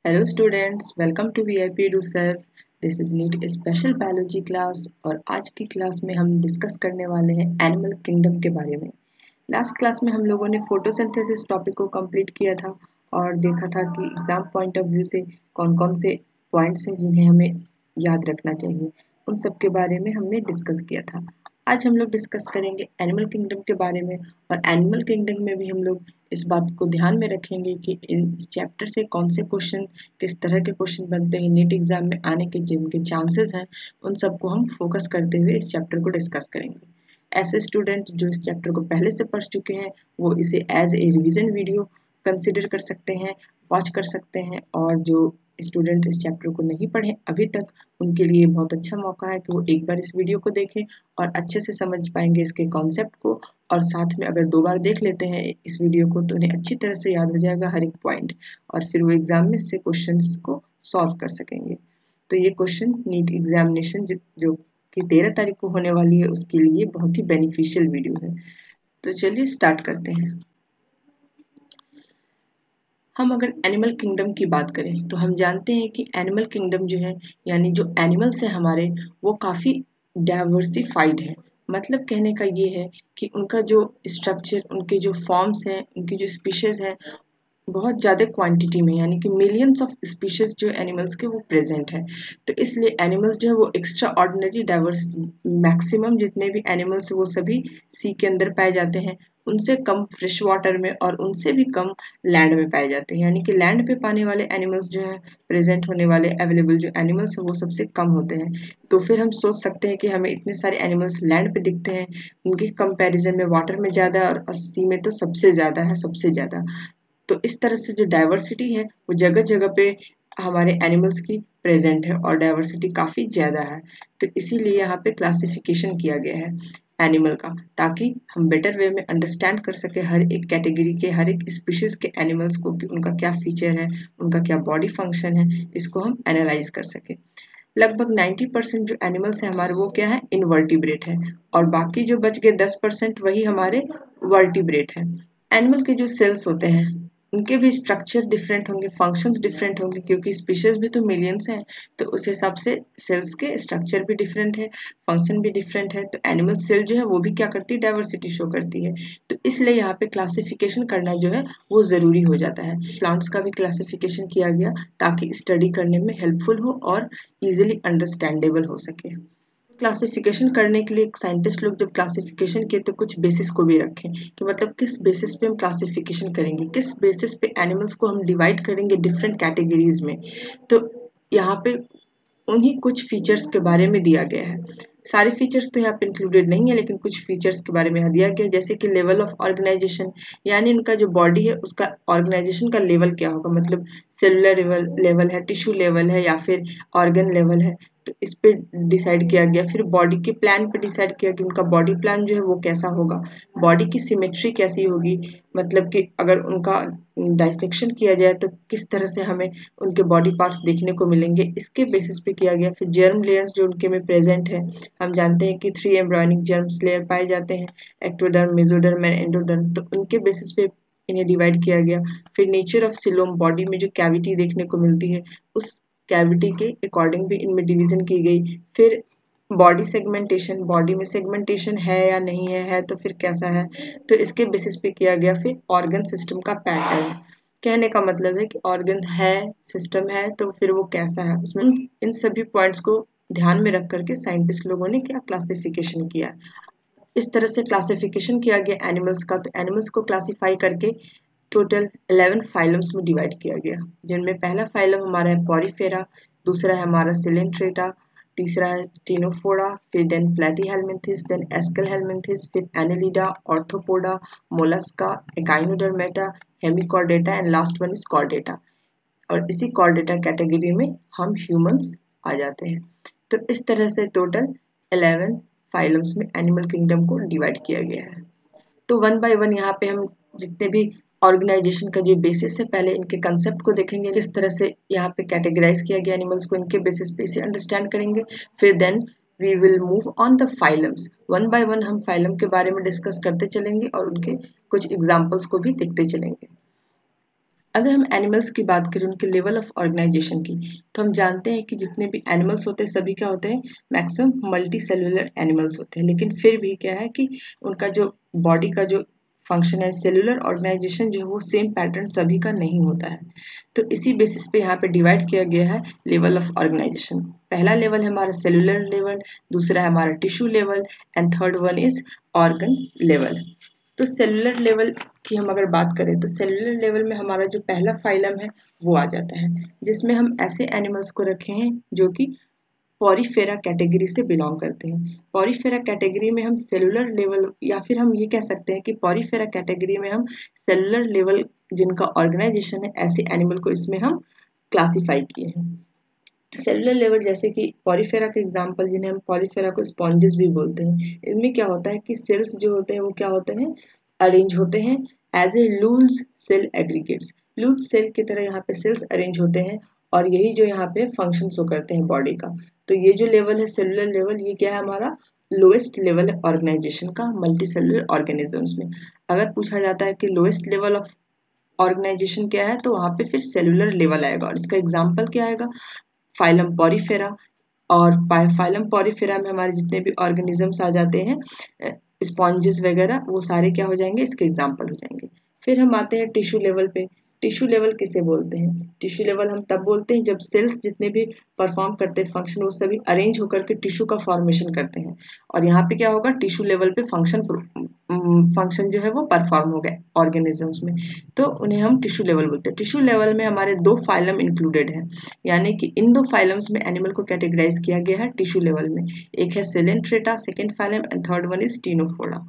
Hello students, welcome to VIP do serve. This is NEET special biology class और आज की class में हम डिस्कस करने वाले हैं एनिमल किंगडम के बारे में। लास्ट क्लास में हम लोगों ने फोटोसिंथेसिस टॉपिक को कंप्लीट किया था और देखा था कि एग्जाम पॉइंट ऑफ व्यू से कौन कौन से पॉइंट्स हैं जिन्हें हमें याद रखना चाहिए, उन सब के बारे में हमने डिस्कस किया था। आज हम लोग डिस्कस करेंगे एनिमल किंगडम के बारे में और एनिमल किंगडम में भी हम लोग इस बात को ध्यान में रखेंगे कि इस चैप्टर से कौन से क्वेश्चन, किस तरह के क्वेश्चन बनते हैं नीट एग्जाम में आने के, जिनके चांसेस हैं, उन सबको हम फोकस करते हुए इस चैप्टर को डिस्कस करेंगे। ऐसे स्टूडेंट जो इस चैप्टर को पहले से पढ़ चुके हैं वो इसे as a revision video consider कर सकते हैं, वॉच कर सकते हैं, और जो स्टूडेंट इस चैप्टर को नहीं पढ़े अभी तक, उनके लिए बहुत अच्छा मौका है कि वो एक बार इस वीडियो को देखें और अच्छे से समझ पाएंगे इसके कॉन्सेप्ट को। और साथ में अगर 2 बार देख लेते हैं इस वीडियो को तो उन्हें अच्छी तरह से याद हो जाएगा हर एक पॉइंट, और फिर वो एग्जाम में से क्वेश्चंस को सॉल्व कर सकेंगे। तो ये क्वेश्चन नीट एग्जामिनेशन जो कि 13 तारीख को होने वाली है उसके लिए बहुत ही बेनिफिशियल वीडियो है। तो चलिए स्टार्ट करते हैं। हम अगर एनिमल किंगडम की बात करें तो हम जानते हैं कि एनिमल किंगडम जो है, यानी जो एनिमल्स हैं हमारे, वो काफ़ी डाइवर्सिफाइड है। मतलब कहने का ये है कि उनका जो स्ट्रक्चर, उनके जो फॉर्म्स हैं, उनकी जो स्पीशीज हैं, बहुत ज़्यादा क्वांटिटी में, यानी कि मिलियंस ऑफ स्पीशीज जो एनिमल्स के वो प्रेजेंट हैं। तो इसलिए एनिमल्स जो है वो एक्स्ट्रा ऑर्डिनरी डाइवर्स, मैक्सिमम जितने भी एनिमल्स वो सभी सी के अंदर पाए जाते हैं, उनसे कम फ्रेश वाटर में और उनसे भी कम लैंड में पाए जाते हैं। यानी कि लैंड पे पाने वाले एनिमल्स जो हैं, प्रेजेंट होने वाले अवेलेबल जो एनिमल्स हैं वो सबसे कम होते हैं। तो फिर हम सोच सकते हैं कि हमें इतने सारे एनिमल्स लैंड पे दिखते हैं, उनके कंपैरिजन में वाटर में ज़्यादा और 80 में तो सबसे ज़्यादा है, सबसे ज़्यादा। तो इस तरह से जो डाइवर्सिटी है वो जगह जगह पे हमारे एनिमल्स की प्रेजेंट है और डाइवर्सिटी काफ़ी ज़्यादा है। तो इसीलिए यहाँ पे क्लासिफिकेशन किया गया है एनिमल का, ताकि हम बेटर वे में अंडरस्टैंड कर सके हर एक कैटेगरी के, हर एक स्पीशीज के एनिमल्स को कि उनका क्या फीचर है, उनका क्या बॉडी फंक्शन है, इसको हम एनालाइज कर सके। लगभग 90% जो एनिमल्स हैं हमारे वो क्या है, इनवर्टिब्रेट है, और बाकी जो बच गए 10% वही हमारे वर्टिब्रेट है। एनिमल के जो सेल्स होते हैं उनके भी स्ट्रक्चर डिफरेंट होंगे, फंक्शंस डिफरेंट होंगे, क्योंकि स्पीशीज भी तो मिलियंस हैं। तो उस हिसाब से सेल्स के स्ट्रक्चर भी डिफरेंट है, फंक्शन भी डिफरेंट है। तो एनिमल सेल जो है वो भी क्या करती है, डाइवर्सिटी शो करती है। तो इसलिए यहाँ पे क्लासिफिकेशन करना जो है वो ज़रूरी हो जाता है। प्लांट्स का भी क्लासिफिकेशन किया गया ताकि स्टडी करने में हेल्पफुल हो और इजीली अंडरस्टैंडेबल हो सके। क्लासिफिकेशन करने के लिए साइंटिस्ट लोग जब क्लासिफिकेशन किए तो कुछ बेसिस को भी रखें कि मतलब किस बेसिस पे हम क्लासिफिकेशन करेंगे, किस बेसिस पे एनिमल्स को हम डिवाइड करेंगे डिफरेंट कैटेगरीज में। तो यहाँ पे उन्हीं कुछ फीचर्स के बारे में दिया गया है। सारे फीचर्स तो यहाँ पे इंक्लूडेड नहीं है, लेकिन कुछ फीचर्स के बारे में दिया गया है, जैसे कि लेवल ऑफ ऑर्गेनाइजेशन, यानी उनका जो बॉडी है उसका ऑर्गेनाइजेशन का लेवल क्या होगा, मतलब सेलुलर लेवल है, टिश्यू लेवल है, या फिर ऑर्गन लेवल है। तो इस पे डिसाइड किया गया। फिर बॉडी के प्लान पे डिसाइड किया कि उनका बॉडी प्लान जो है वो कैसा होगा, बॉडी की सिमेट्री कैसी होगी, मतलब कि अगर उनका डाइसेक्शन किया जाए तो किस तरह से हमें उनके बॉडी पार्ट्स देखने को मिलेंगे, इसके बेसिस पे किया गया। फिर जर्म लेयर्स जो उनके में प्रेजेंट है, हम जानते हैं कि 3 एम्ब्रॉयनिक जर्म्स लेयर पाए जाते हैं, एक्टोडर्म, मेसोडर्म एंड एंडोडर्म। तो उनके बेसिस पे इन्हें डिवाइड किया गया। फिर नेचर ऑफ सिलोम, बॉडी में जो कैविटी देखने को मिलती है उस कैविटी के अकॉर्डिंग भी इनमें डिवीजन की गई। फिर बॉडी सेगमेंटेशन, बॉडी में सेगमेंटेशन है या नहीं है तो फिर कैसा है, तो इसके बेसिस पे किया गया। फिर ऑर्गन सिस्टम का पैटर्न, कहने का मतलब है कि ऑर्गन है, सिस्टम है, तो फिर वो कैसा है, उसमें इन सभी पॉइंट्स को ध्यान में रख करके साइंटिस्ट लोगों ने क्या क्लासिफिकेशन किया। इस तरह से क्लासिफिकेशन किया गया एनिमल्स का। तो एनिमल्स को क्लासिफाई करके टोटल 11 फाइलम्स में डिवाइड किया गया, जिनमें पहला फाइलम हमारा है पॉरीफेरा, दूसरा है हमारा सिलेंट्रेटा, तीसरा है स्टीनोफोरा, फिर देन प्लेटीहेल्मिन्थिस, देन एस्केलहेल्मिन्थिस, फिर Annelida, Arthropoda, Mollusca, Echinodermata, Hemichordata and last one is Chordata. और इसी कॉर्डेटा कैटेगरी में हम ह्यूमंस आ जाते हैं। तो इस तरह से टोटल 11 फाइलम्स में एनिमल किंगडम को डिवाइड किया गया है। तो वन बाय वन यहाँ पे हम जितने भी ऑर्गेनाइजेशन का जो बेसिस है, पहले इनके कंसेप्ट को देखेंगे, किस तरह से यहाँ पे कैटेगराइज किया गया एनिमल्स को, इनके बेसिस पे इसे अंडरस्टैंड करेंगे। फिर then we will move on the phylums, one by one हम फाइलम के बारे में डिस्कस करते चलेंगे और उनके कुछ एग्जाम्पल्स को भी देखते चलेंगे। अगर हम एनिमल्स की बात करें उनके लेवल ऑफ ऑर्गेनाइजेशन की, तो हम जानते हैं कि जितने भी एनिमल्स होते हैं सभी क्या होते हैं, मैक्सिमम मल्टी सेलुलर एनिमल्स होते हैं। लेकिन फिर भी क्या है कि उनका जो बॉडी का जो फंक्शन है, सेलुलर ऑर्गेनाइजेशन जो है वो सेम पैटर्न सभी का नहीं होता है। तो इसी बेसिस पे यहाँ पे डिवाइड किया गया है लेवल ऑफ ऑर्गेनाइजेशन। पहला लेवल है हमारा सेलुलर लेवल, दूसरा है हमारा tissue level and third one is organ level. तो सेलुलर लेवल की हम अगर बात करें तो सेलुलर लेवल में हमारा जो पहला फाइलम है वो आ जाता है, जिसमें हम ऐसे एनिमल्स को रखे हैं जो कि पॉरीफेरा कैटेगरी से बिलोंग करते हैं। पॉरीफेरा कैटेगरी में हम सेलुलर लेवल, या फिर हम ये कह सकते हैं कि पॉरीफेरा कैटेगरी में हम सेलुलर लेवल जिनका ऑर्गेनाइजेशन है ऐसे एनिमल को इसमें हम क्लासिफाई किए हैं। सेलुलर लेवल जैसे कि पॉलीफेरा के एग्जांपल, जिन्हें हम पॉलीफेरा को स्पॉन्जेस भी बोलते हैं, इनमें क्या होता है कि सेल्स जो होते हैं वो क्या होते हैं, अरेंज होते हैं as a loose cell aggregates. Loose cell की तरह यहाँ पे सेल्स अरेंज होते हैं और यही जो यहाँ पे फंक्शन शो करते हैं बॉडी का। तो ये जो लेवल है सेलुलर लेवल, ये क्या है हमारा लोएस्ट लेवल है ऑर्गेनाइजेशन का मल्टी सेलुलर ऑर्गेनिजम्स में। अगर पूछा जाता है कि लोएस्ट लेवल ऑफ ऑर्गेनाइजेशन क्या है, तो वहाँ पे फिर सेलुलर लेवल आएगा और इसका एग्जाम्पल क्या आएगा, फाइलम पॉरीफेरा। और फाइलम पॉरीफेरा में हमारे जितने भी ऑर्गेनिजम्स आ जाते हैं, स्पॉन्जेस वगैरह, वो सारे क्या हो जाएंगे, इसके एग्जाम्पल हो जाएंगे। फिर हम आते हैं टिश्यू लेवल पे। टिश्यू लेवल किसे बोलते हैं, टिश्यू लेवल हम तब बोलते हैं जब सेल्स जितने भी परफॉर्म करते हैं फंक्शन वो सभी अरेंज होकर के टिश्यू का फॉर्मेशन करते हैं। और यहाँ पे क्या होगा, टिश्यू लेवल पे फंक्शन जो है वो परफॉर्म हो गया ऑर्गेनिजम्स में, तो उन्हें हम टिश्यू लेवल बोलते हैं। टिश्यू लेवल में हमारे दो फाइलम इंक्लूडेड है, यानी कि इन दो फाइलम्स में एनिमल को कैटेगराइज किया गया है टिश्यू लेवल में। एक है Coelenterata second phylum and third one is Ctenophora.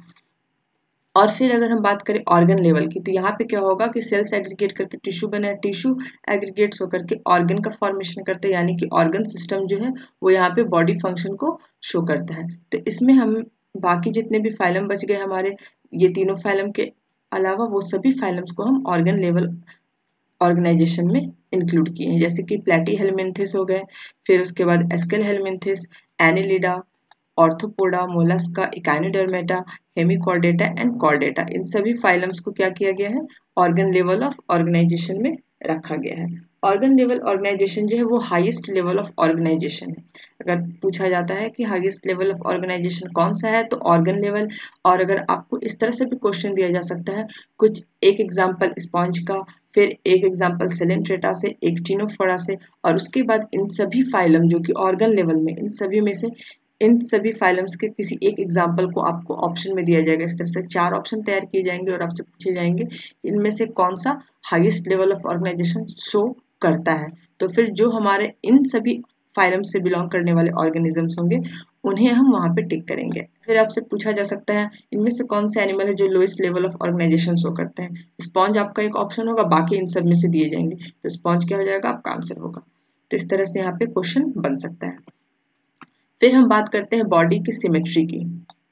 और फिर अगर हम बात करें ऑर्गन लेवल की, तो यहाँ पे क्या होगा कि सेल्स एग्रीगेट करके टिश्यू बना है, टिश्यू एग्रीगेट्स होकर के ऑर्गन का फॉर्मेशन करते हैं, यानी कि ऑर्गन सिस्टम जो है वो यहाँ पे बॉडी फंक्शन को शो करता है। तो इसमें हम बाकी जितने भी फाइलम बच गए हमारे, ये तीनों फाइलम के अलावा, वो सभी फाइलम्स को हम ऑर्गन लेवल ऑर्गेनाइजेशन में इंक्लूड किए हैं, जैसे कि प्लेटी हेलमिंथिस हो गए, फिर उसके बाद Aschelminthes, Annelida, Arthropoda, Mollusca, Echinodermata, Hemichordata and Chordata. इन सभी फाइलम्स को क्या किया गया है, ऑर्गन लेवल ऑफ ऑर्गेनाइजेशन में रखा गया है। ऑर्गन लेवल ऑर्गेनाइजेशन जो है वो हाईएस्ट लेवल ऑफ ऑर्गेनाइजेशन है। अगर पूछा जाता है कि हाईएस्ट लेवल ऑफ ऑर्गेनाइजेशन कौन सा है, तो ऑर्गन लेवल। और अगर आपको इस तरह से भी क्वेश्चन दिया जा सकता है, कुछ एक एग्जाम्पल स्पॉन्ज का, फिर एक एग्जाम्पल सेलेंट्रेटा से, एक टीनोफोरा से, और उसके बाद इन सभी फाइलम जो कि ऑर्गन लेवल में, इन सभी में से इन सभी फाइलम्स के किसी एक एग्जाम्पल को आपको ऑप्शन में दिया जाएगा। इस तरह से 4 ऑप्शन तैयार किए जाएंगे और आपसे पूछे जाएंगे इनमें से कौन सा highest level of organisation show करता है। तो फिर जो हमारे इन सभी फाइलम से बिलोंग करने वाले ऑर्गेनिजम्स होंगे उन्हें हम वहां पे टिक करेंगे। फिर आपसे पूछा जा सकता है इनमें से कौन से एनिमल है जो lowest level of organisation show करते हैं। स्पॉन्ज आपका एक ऑप्शन होगा, बाकी इन सब में से दिए जाएंगे, तो स्पॉन्ज क्या हो जाएगा, आपका आंसर होगा। तो इस तरह से यहाँ पे क्वेश्चन बन सकता है। फिर हम बात करते हैं बॉडी की सिमेट्री की।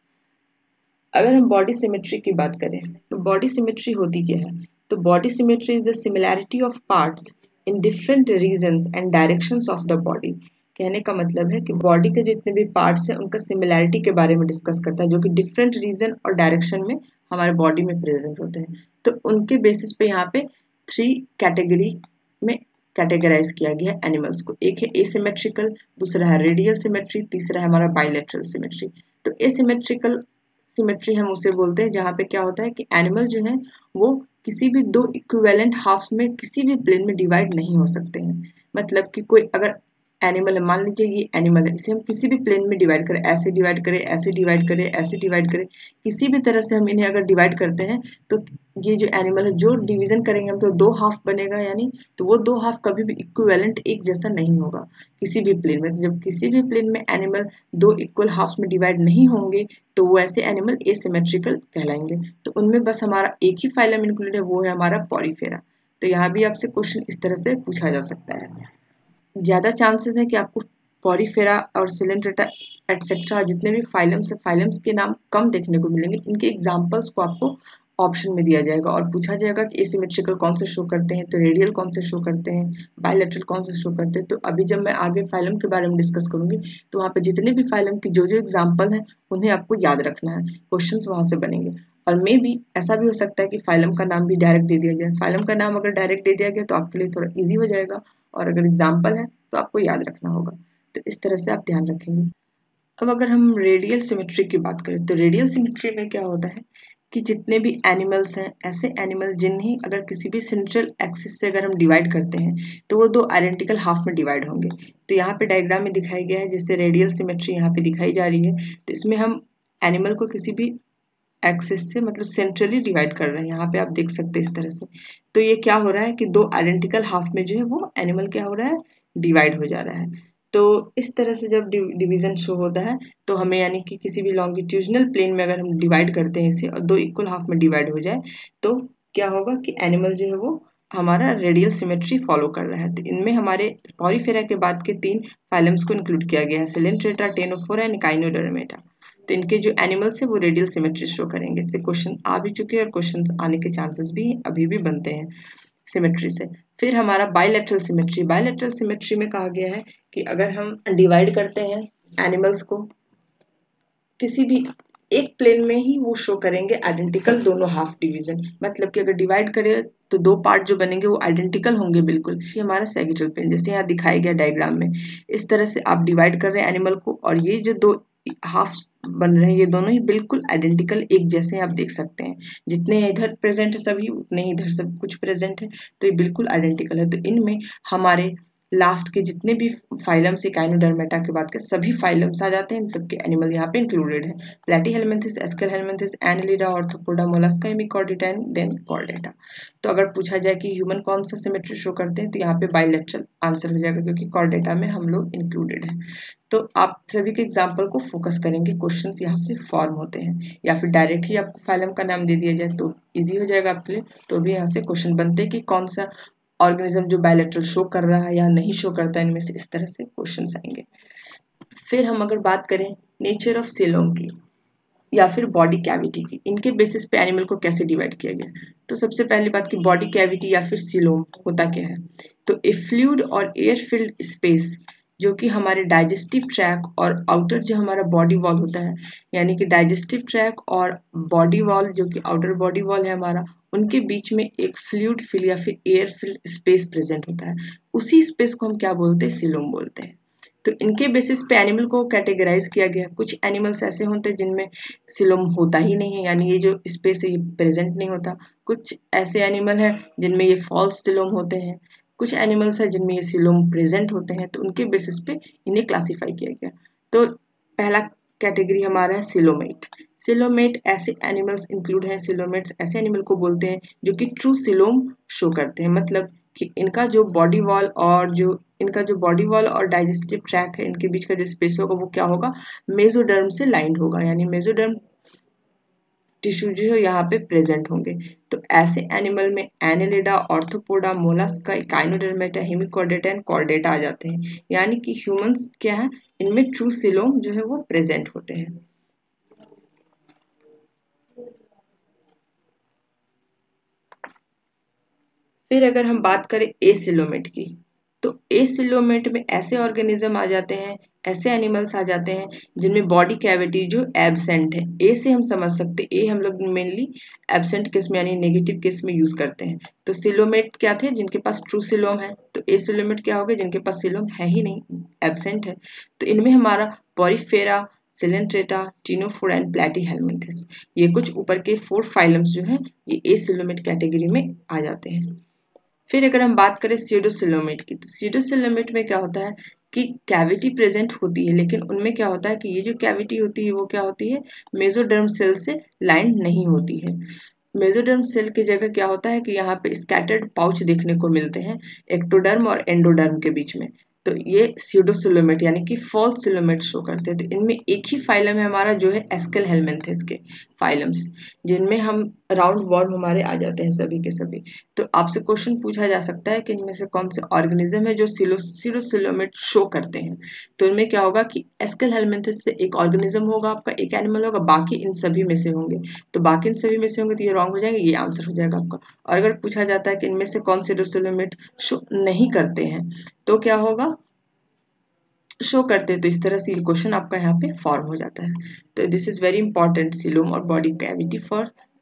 अगर हम बॉडी सिमेट्री की बात करें तो बॉडी सिमेट्री होती क्या है, तो body symmetry is the similarity of parts in different regions and directions of the body. कहने का मतलब है कि बॉडी के जितने भी पार्ट्स हैं उनका सिमिलैरिटी के बारे में डिस्कस करता है, जो कि डिफरेंट रीजन और डायरेक्शन में हमारे बॉडी में प्रेजेंट होते हैं। तो उनके बेसिस पे यहाँ पे 3 कैटेगरी में कैटेगराइज किया गया है एनिमल्स को। एक है एसिमेट्रिकल, दूसरा है रेडियल सिमेट्री, तीसरा है हमारा बाइलेटरल सिमेट्री। तो एसिमेट्रिकल सिमेट्री हम उसे बोलते हैं जहाँ पे क्या होता है कि एनिमल जो है वो किसी भी दो इक्विवेलेंट हाफ में किसी भी प्लेन में डिवाइड नहीं हो सकते हैं। मतलब कि कोई अगर एनिमल है, मान लीजिए ये एनिमल है, इसे हम किसी भी प्लेन में डिवाइड करें, ऐसे डिवाइड करें, ऐसे डिवाइड करें, ऐसे डिवाइड करें, किसी भी तरह से हम इन्हें अगर डिवाइड करते हैं तो ये जो एनिमल है, जो डिवीजन करेंगे हम तो 2 हाफ बनेगा, यानी तो वो 2 हाफ कभी भी इक्विवेलेंट एक जैसा नहीं होगा किसी भी प्लेन में। तो जब किसी भी प्लेन में एनिमल 2 इक्वल हाफ में डिवाइड नहीं होंगे तो वो ऐसे एनिमल एसिमेट्रिकल कहलाएंगे। तो उनमें बस हमारा एक ही फाइलम इंक्लूड है, वो है हमारा पॉलीफेरा। तो यहाँ भी आपसे क्वेश्चन इस तरह से पूछा जा सकता है। ज़्यादा चांसेस है कि आपको पॉरीफेरा और सिलेंट्रेटा एटसेट्रा जितने भी फाइलम्स है, फाइलम्स के नाम कम देखने को मिलेंगे। इनके एग्जाम्पल्स को आपको ऑप्शन में दिया जाएगा और पूछा जाएगा कि एसिमेट्रिकल कौन से शो करते हैं, तो रेडियल कौन से शो करते हैं, बायलैटरल कौन से शो करते हैं। तो अभी जब मैं आगे फाइलम के बारे में डिस्कस करूंगी तो वहाँ पे जितने भी फाइलम की जो जो एग्जाम्पल हैं उन्हें आपको याद रखना है, क्वेश्चंस वहाँ से बनेंगे। और मे भी ऐसा भी हो सकता है कि फाइलम का नाम भी डायरेक्ट दे दिया जाए। फाइलम का नाम अगर डायरेक्ट दे दिया गया तो आपके लिए थोड़ा इजी हो जाएगा, और अगर एग्जाम्पल है तो आपको याद रखना होगा। तो इस तरह से आप ध्यान रखेंगे। अब अगर हम रेडियल सिमेट्री की बात करें तो रेडियल सिमेट्री में क्या होता है कि जितने भी एनिमल्स हैं, ऐसे एनिमल जिन्हें अगर किसी भी सेंट्रल एक्सिस से अगर हम डिवाइड करते हैं तो वो दो आइडेंटिकल हाफ में डिवाइड होंगे। तो यहाँ पे डायग्राम में दिखाया गया है जिससे रेडियल सिमेट्री यहाँ पे दिखाई जा रही है। तो इसमें हम एनिमल को किसी भी एक्सिस से मतलब सेंट्रली डिवाइड कर रहे हैं। यहाँ पे आप देख सकते हैं इस तरह से। तो ये क्या हो रहा है कि दो आइडेंटिकल हाफ में जो है वो एनिमल क्या हो रहा है, डिवाइड हो जा रहा है। तो इस तरह से जब डिवीजन शो होता है तो हमें यानी कि किसी भी लॉन्गिट्यूडनल प्लेन में अगर हम डिवाइड करते हैं इसे और दो इक्वल हाफ में डिवाइड हो जाए तो क्या होगा कि एनिमल जो है वो हमारा रेडियल सिमेट्री फॉलो कर रहा है। तो इनमें हमारे पॉरीफेरा के बाद के 3 फाइलम्स को इंक्लूड किया गया है, सिलेंट्रेटा, टेनोफोरा एंड काइनोडर्मेटा। तो इनके जो एनिमल्स है वो रेडियल सिमेट्री शो करेंगे। इससे क्वेश्चन आ भी चुके हैं और क्वेश्चन आने के चांसेस भी अभी भी बनते हैं सिमेट्री से। फिर हमारा बायलैटरल सिमेट्री। बायलैटरल सिमेट्री में कहा गया है कि अगर हम डिवाइड करते हैं एनिमल्स को किसी भी एक प्लेन में ही वो शो करेंगे आइडेंटिकल दोनों हाफ डिवीजन। मतलब कि अगर डिवाइड करें तो दो पार्ट जो बनेंगे वो आइडेंटिकल होंगे बिल्कुल। ये हमारा सैगिटल प्लेन जैसे यहाँ दिखाया गया डायग्राम में। इस तरह से आप डिवाइड कर रहे हैं एनिमल को और ये जो दो हाफ बन रहे हैं ये दोनों ही बिल्कुल आइडेंटिकल एक जैसे आप देख सकते हैं। जितने इधर प्रेजेंट है सभी उतने ही इधर सब कुछ प्रेजेंट है। तो ये बिल्कुल आइडेंटिकल है। तो इनमें हमारे लास्ट के जितने भी फाइलम्स काइनोडर्मेटा के बाद के सभी फाइलम्स आ जाते हैं। इन सबके एनिमल यहाँ पे इंक्लूडेड है। Platyhelminthes, Aschelminthes, Annelida, Arthropoda, Mollusca, Hemichordata and then Chordata. तो अगर पूछा जाए कि ह्यूमन कौन सा सिमेट्री शो करते हैं तो यहाँ पे बाइलेटरल आंसर हो जाएगा क्योंकि कॉर्डेटा में हम लोग इंक्लूडेड है। तो आप सभी के एग्जाम्पल को फोकस करेंगे, क्वेश्चंस यहाँ से फॉर्म होते हैं या फिर डायरेक्ट ही आपको फाइलम का नाम दे दिया जाए तो ईजी हो जाएगा आपके लिए। तो भी यहाँ से क्वेश्चन बनते हैं कि कौन सा ऑर्गेनिज्म जो बायलैटरल शो कर रहा है या नहीं शो करता है, इनमें से इस तरह से क्वेश्चंस आएंगे। फिर हम अगर बात करें नेचर ऑफ सीलोम की या फिर बॉडी कैविटी की, इनके बेसिस पे एनिमल को कैसे डिवाइड किया गया। तो सबसे पहली बात कि बॉडी कैविटी या फिर सीलोम होता क्या है। तो ए फ्लूइड और एयर फिल्ड स्पेस जो कि हमारे डाइजेस्टिव ट्रैक और आउटर जो हमारा बॉडी वॉल होता है, यानी कि डाइजेस्टिव ट्रैक और बॉडी वॉल जो कि आउटर बॉडी वॉल है हमारा, उनके बीच में एक फ्लूइड फिल या फिर एयर फिल्ड स्पेस प्रेजेंट होता है। उसी स्पेस को हम क्या बोलते हैं, सीलोम बोलते हैं। तो इनके बेसिस पे एनिमल को कैटेगराइज किया गया। कुछ एनिमल्स ऐसे होते हैं जिनमें सिलोम होता ही नहीं है, यानी ये जो स्पेस है ये प्रेजेंट नहीं होता। कुछ ऐसे एनिमल हैं जिनमें ये फॉल्स सिलोम होते हैं। कुछ एनिमल्स हैं जिनमें ये सिलोम प्रेजेंट होते हैं। तो उनके बेसिस पे इन्हें क्लासीफाई किया गया। तो पहला कैटेगरी हमारा है सिलोमेट। सिलोमेट ऐसे एनिमल्स इंक्लूड हैं, सिलोमेट्स ऐसे एनिमल को बोलते हैं जो कि ट्रू सिलोम शो करते हैं। मतलब कि इनका जो बॉडी वॉल और डाइजेस्टिव ट्रैक है, इनके बीच का जो स्पेस होगा वो क्या होगा, मेसोडर्म से लाइंड होगा, यानी मेसोडर्म टिश्यू जो है यहाँ पे प्रेजेंट होंगे। तो ऐसे एनिमल में Annelida, Arthropoda, Mollusca, Echinodermata, Hemichordata and Chordata आ जाते हैं। यानी कि ह्यूमंस क्या है, इनमें ट्रू सिलोम जो है वो प्रेजेंट होते हैं। फिर अगर हम बात करें एसिलोमेट की, तो एसिलोमेट में ऐसे ऑर्गेनिज्म आ जाते हैं, ऐसे एनिमल्स आ जाते हैं जिनमें बॉडी कैविटी जो एब्सेंट है। ए से हम समझ सकते हैं, ए हम लोग मेनली एब्सेंट केस में यानी नेगेटिव केस में यूज करते हैं। तो सिलोमेट क्या थे, जिनके पास ट्रू सिलोम है। तो एसिलोमेट क्या हो गए, जिनके पास सिलोम है ही नहीं, एब्सेंट है। तो इनमें हमारा Porifera, Coelenterata, Ctenophora and Platyhelminthes, ये कुछ ऊपर के 4 फाइलम्स जो हैं ये एसिलोमेट कैटेगरी में आ जाते हैं। फिर अगर हम बात करें स्यूडोसिलोमेट की, तो स्यूडोसिलोमेट में क्या होता है कि कैविटी प्रेजेंट होती है, लेकिन उनमें क्या होता है कि ये जो कैविटी होती है वो क्या होती है, मेसोडर्म सेल से लाइन नहीं होती है। मेसोडर्म सेल की जगह क्या होता है कि यहाँ पे स्कैटर्ड पाउच देखने को मिलते हैं एक्टोडर्म और एंडोडर्म के बीच में। तो ये स्यूडोसिलोमेट यानी कि फॉल्स सिलोमेट शो करते हैं। तो इनमें एक ही फाइलम है हमारा जो है एस्केलहेल्मिन्थेस के फाइलम्स, जिनमें हम राउंड वॉर्म हमारे आ जाते हैं सभी के सभी। तो आपसे क्वेश्चन पूछा जा सकता है कि इनमें से कौन से ऑर्गेनिज्म है जो स्यूडोसिलोमेट शो करते हैं। तो इनमें क्या होगा कि एस्केलहेल्मिन्थेस से एक ऑर्गेनिज्म होगा आपका, एक एनिमल होगा, बाकी इन सभी में से होंगे। तो बाकी इन सभी में से होंगे तो ये रॉन्ग हो जाएंगे, ये आंसर हो जाएगा आपका। और अगर पूछा जाता है कि इनमें से कौन स्यूडोसिलोमेट शो नहीं करते हैं तो क्या होगा, शो करते हैं। तो इस तरह से ये क्वेश्चन आपका यहाँ पे फॉर्म हो जाता है। तो this is very important, coelom और body cavity for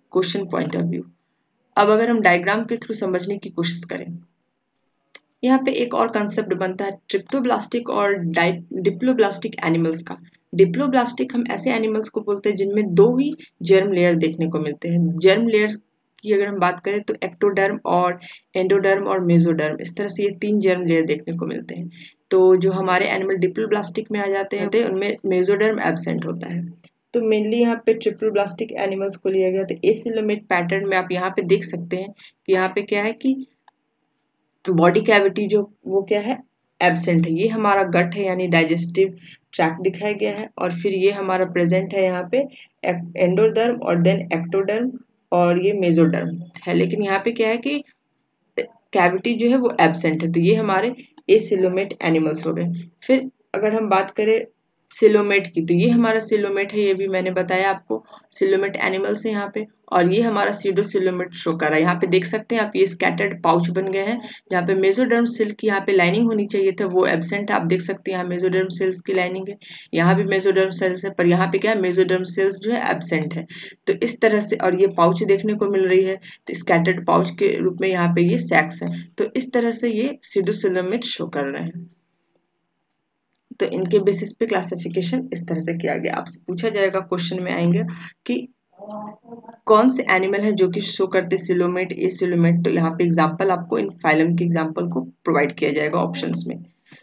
question point of view. अब अगर हम डायग्राम के थ्रू समझने की कोशिश करें, यहाँ पे एक और कंसेप्ट बनता है ट्रिप्टोब्लास्टिक और डिप्लोब्लास्टिक एनिमल्स का। डिप्लोब्लास्टिक हम ऐसे एनिमल्स को बोलते हैं जिनमें दो ही जर्म लेयर देखने को मिलते हैं। जर्म लेयर की अगर हम बात करें तो एक्टोडर्म और एंडोडर्म और मेसोडर्म, इस तरह से ये 3 जर्म लेयर देखने को मिलते हैं। तो जो हमारे एनिमल डिप्लोब्लास्टिक में आ जाते हैं उनमें मेसोडर्म एब्सेंट होता है। तो मेनली यहाँ पे ट्रिप्लोब्लास्टिक एनिमल्स को लिया गया। तो एसिलोमेट पैटर्न में आप यहाँ पे देख सकते हैं कि यहाँ पे क्या है कि बॉडी कैविटी जो वो क्या है, एब्सेंट है। ये हमारा गट है यानी डाइजेस्टिव ट्रैक्ट दिखाया गया है। और फिर ये हमारा प्रेजेंट है यहाँ पे एंडोडर्म और देन एक्टोडर्म और ये मेसोडर्म है। लेकिन यहाँ पे क्या है कि कैविटी जो है वो एब्सेंट है। तो ये हमारे एसिलोमेट एनिमल्स हो गए। फिर अगर हम बात करें सिलोमेट की, तो ये हमारा सिलोमेट है, ये भी मैंने बताया आपको। सिलोमेट एनिमल्स है यहाँ पे। और ये हमारा सीडोसिलोमेट शो कर रहा है। यहाँ पे देख सकते हैं आप, ये स्कैटर्ड पाउच बन गए हैं। जहाँ पे मेसोडर्म सेल की यहाँ पे लाइनिंग होनी चाहिए था वो एब्सेंट है। आप देख सकते हैं यहाँ मेसोडर्म सेल्स की लाइनिंग है, यहाँ भी मेसोडर्म सेल्स है, पर यहाँ पे क्या है, मेसोडर्म सेल्स जो है एब्सेंट है। तो इस तरह से, और ये पाउच देखने को मिल रही है, तो स्कैटर्ड पाउच के रूप में यहाँ पे ये सैक्स है। तो इस तरह से ये सीडोसिलोमेट शो कर रहे हैं। तो इनके बेसिस पे क्लासिफिकेशन इस तरह से किया गया। आपसे पूछा जाएगा, क्वेश्चन में आएंगे कि कौन से एनिमल है जो कि शो करते सिलोमेट एसिलोमेट। तो यहाँ पे एग्जांपल आपको इन फाइलम के एग्जांपल को प्रोवाइड किया जाएगा ऑप्शंस में।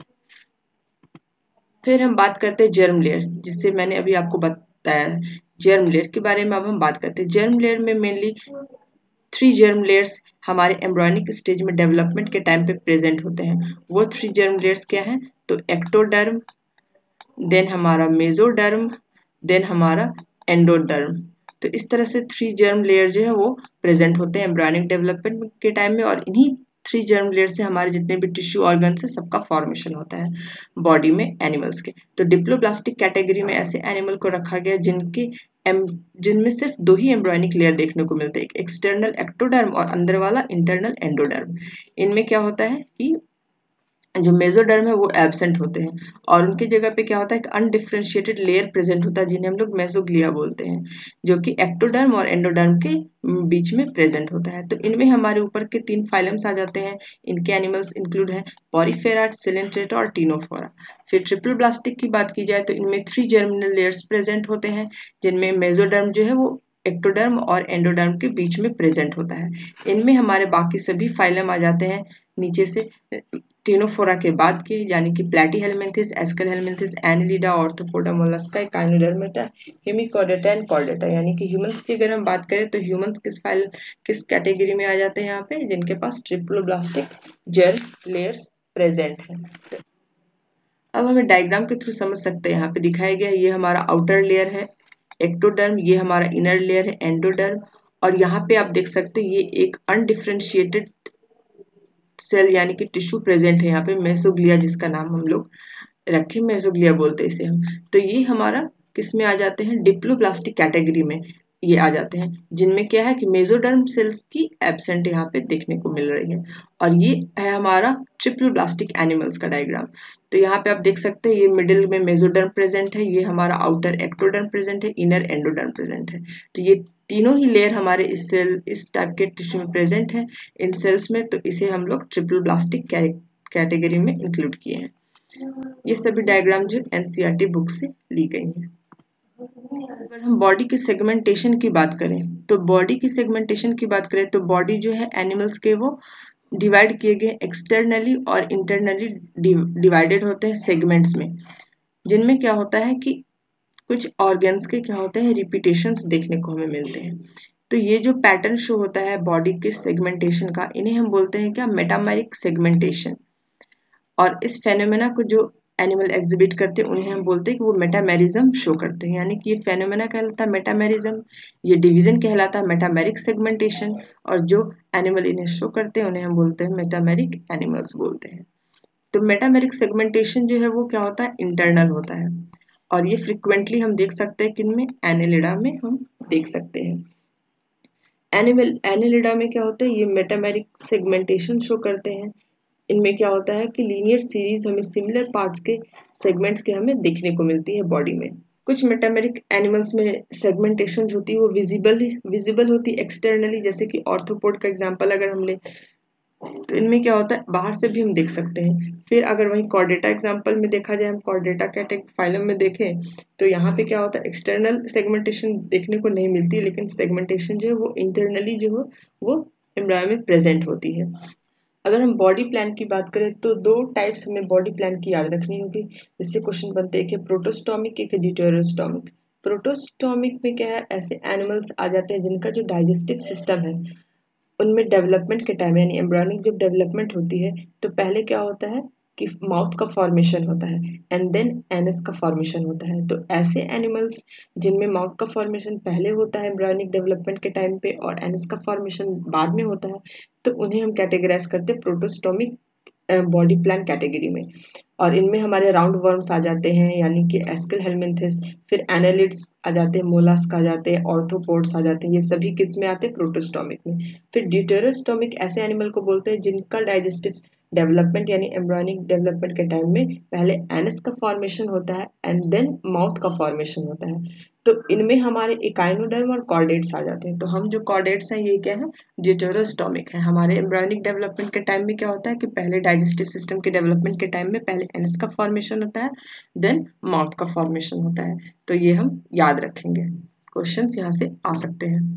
फिर हम बात करते हैं जर्म लेयर, जिससे मैंने अभी आपको बताया। जर्म लेयर के बारे में अब हम बात करते हैं। जर्म लेयर में मेनली 3 जर्म लेयर्स हमारे एम्ब्रियोनिक स्टेज में डेवलपमेंट के टाइम पे प्रेजेंट होते हैं। वो 3 जर्म लेयर्स क्या हैं, तो एक्टोडर्म, देन हमारा मेसोडर्म, देन हमारा एंडोडर्म। तो इस तरह से 3 जर्म लेयर जो है वो प्रेजेंट होते हैं एम्ब्रियोनिक डेवलपमेंट के टाइम में। और इन्हीं 3 जर्म लेयर से हमारे जितने भी टिश्यू ऑर्गन है सबका फॉर्मेशन होता है बॉडी में एनिमल्स के। तो डिप्लोब्लास्टिक कैटेगरी में ऐसे एनिमल को रखा गया जिनमें सिर्फ 2 ही एम्ब्रियोनिक लेयर देखने को मिलते हैं, एक एक्सटर्नल एक्टोडर्म और अंदर वाला इंटरनल एंडोडर्म। इनमें क्या होता है कि जो मेसोडर्म है वो एब्सेंट होते हैं और उनकी जगह पे क्या होता है, अनडिफरेंशिएटेड लेयर प्रेजेंट होता है जिन्हें हम लोग मेसोग्लिया बोलते हैं, जो कि एक्टोडर्म और एंडोडर्म के बीच में प्रेजेंट होता है। तो इनमें हमारे ऊपर के 3 फाइलम्स आ जाते हैं। इनके एनिमल्स इंक्लूड है पॉरीफेरा, सिलेंट्रेटा और टीनोफोरा। फिर ट्रिप्लोब्लास्टिक की बात की जाए तो इनमें 3 जर्मिनल लेयर्स प्रेजेंट होते हैं, जिनमें मेसोडर्म जो है वो एक्टोडर्म और एंडोडर्म के बीच में प्रेजेंट होता है। इनमें हमारे बाकी सभी फाइलम आ जाते हैं नीचे से टीनोफोरा के बाद के, यानी कि Platyhelminthes, Aschelminthes, Annelida, Arthropoda, Mollusca, Echinodermata, Hemichordata and Chordata. यानी कि ह्यूमंस की अगर हम बात करें तो ह्यूमंस किस कैटेगरी में आ जाते हैं यहाँ पे, जिनके पास ट्रिप्लोब्लास्टिक जर्म लेयर्स प्रेजेंट है। अब हमें डायग्राम के थ्रू समझ सकते हैं। यहाँ पे दिखाया गया ये हमारा आउटर लेयर है एक्टोडर्म, ये हमारा इनर लेयर है एंडोडर्म, और यहाँ पे आप देख सकते हैं ये एक अनडिफरेंशिएटेड सेल यानी कि टिश्यू प्रेजेंट है यहाँ पे, मेसोग्लिया जिसका नाम हम लोग रखे, मेसोग्लिया बोलते हैं इसे हम। तो ये हमारा किस में आ जाते हैं, डिप्लोब्लास्टिक कैटेगरी में ये आ जाते हैं, जिनमें क्या है कि मेसोडर्म सेल्स की एब्सेंट यहाँ पे देखने को मिल रही है। और ये है हमारा ट्रिप्लोब्लास्टिक एनिमल्स का डायग्राम। तो यहाँ पे आप देख सकते हैं ये मिडिल में मेसोडर्म प्रेजेंट है, ये हमारा आउटर एक्टोडर्म प्रेजेंट है, इनर एंडोडर्म प्रेजेंट है। तो ये तीनों ही लेयर हमारे इस टाइप के टिश्यू में प्रेजेंट है इन सेल्स में। तो इसे हम लोग ट्रिप्लोब्लास्टिक कैटेगरी में इंक्लूड किए हैं। ये सभी डायग्राम जो एनसीईआरटी बुक से ली गई हैं। अगर हम बॉडी की सेगमेंटेशन की बात करें तो बॉडी जो है एनिमल्स के वो डिवाइड किए गए एक्सटर्नली और इंटरनली डिवाइडेड होते हैं सेगमेंट्स में, जिनमें क्या होता है कि कुछ ऑर्गन्स के क्या होते हैं रिपीटेशंस देखने को हमें मिलते हैं। तो ये जो पैटर्न शो होता है बॉडी के सेगमेंटेशन का, इन्हें हम बोलते हैं क्या, मेटामेरिक सेगमेंटेशन। और इस फेनोमेना को जो एनिमल एग्जिबिट करते हैं उन्हें हम बोलते हैं कि वो मेटामेरिज्म शो करते हैं। यानी कि ये फेनोमेना कहलाता है मेटामेरिज्म, ये डिवीजन कहलाता है मेटामेरिक सेगमेंटेशन, और जो एनिमल इन्हें शो करते हैं उन्हें हम बोलते हैं मेटामेरिक एनिमल्स बोलते हैं। तो मेटामेरिक सेगमेंटेशन जो है वो क्या होता है, इंटरनल होता है, और ये फ्रिक्वेंटली हम देख सकते हैं किनमें, एनिलिडा में हम देख सकते हैं। एनिलिडा में क्या होता है, ये मेटामेरिक सेगमेंटेशन शो करते हैं। इनमें क्या होता है कि लीनियर सीरीज हमें सिमिलर पार्ट्स के सेगमेंट्स के हमें देखने को मिलती है बॉडी में। कुछ मेटामेरिक एनिमल्स में सेगमेंटेशन होती है वो विजिबल होती है एक्सटर्नली, जैसे कि ऑर्थोपोड का एग्जांपल अगर हम ले तो इनमें क्या होता है बाहर से भी हम देख सकते हैं। फिर अगर वहीं कॉर्डेटा एग्जांपल में देखा जाए, हम कॉर्डेटा कैटेगरी फाइलम में देखें तो यहाँ पे क्या होता है एक्सटर्नल सेगमेंटेशन देखने को नहीं मिलती, लेकिन सेगमेंटेशन जो है वो इंटरनली जो है वो एम्ब्रायो में प्रेजेंट होती है। अगर हम बॉडी प्लान की बात करें तो दो टाइप्स हमें बॉडी प्लान की याद रखनी होगी, जिससे क्वेश्चन बनते हैं, एक है प्रोटोस्टॉमिक, एक है ड्यूटेरोस्टॉमिक। प्रोटोस्टॉमिक में क्या है, ऐसे एनिमल्स आ जाते हैं जिनका जो डाइजेस्टिव सिस्टम है उनमें डेवलपमेंट के टाइम यानी एम्ब्रियोनिक जब डेवलपमेंट होती है तो पहले क्या होता है कि माउथ का फॉर्मेशन होता है एंड देन एनस का फॉर्मेशन होता है। तो ऐसे एनिमल्स जिनमें माउथ का फॉर्मेशन पहले होता है एम्ब्रियोनिक डेवलपमेंट के टाइम पे और एनस का फॉर्मेशन बाद में होता है, तो उन्हें हम कैटेगराइज करते हैं प्रोटोस्टोमिक बॉडी प्लान कैटेगरी में। और इनमें हमारे राउंड वर्म्स आ जाते हैं यानी कि एस्केल हेलमिंथेस, फिर एनालिड्स आ जाते हैं, मोलास्क आ जाते हैं, ऑर्थोपोड्स आ जाते हैं, ये सभी किस में आते हैं प्रोटोस्टोमिक में। फिर ड्यूटेरोस्टोमिक ऐसे एनिमल को बोलते हैं जिनका डाइजेस्टिव डेवलपमेंट यानी एम्ब्रियोनिक डेवलपमेंट के टाइम में पहले एनस का फॉर्मेशन होता है एंड देन माउथ का फॉर्मेशन होता है। तो इनमें हमारे इकाइनोडर्म और कॉर्डेट्स आ जाते हैं। तो हम जो कॉर्डेट्स हैं ये क्या है ड्यूटेरोस्टोमिक है। हमारे एम्ब्रियोनिक डेवलपमेंट के टाइम में क्या होता है कि पहले डाइजेस्टिव सिस्टम के डेवलपमेंट के टाइम में पहले एनस का फॉर्मेशन होता है देन माउथ का फॉर्मेशन होता है। तो ये हम याद रखेंगे, क्वेश्चंस यहाँ से आ सकते हैं।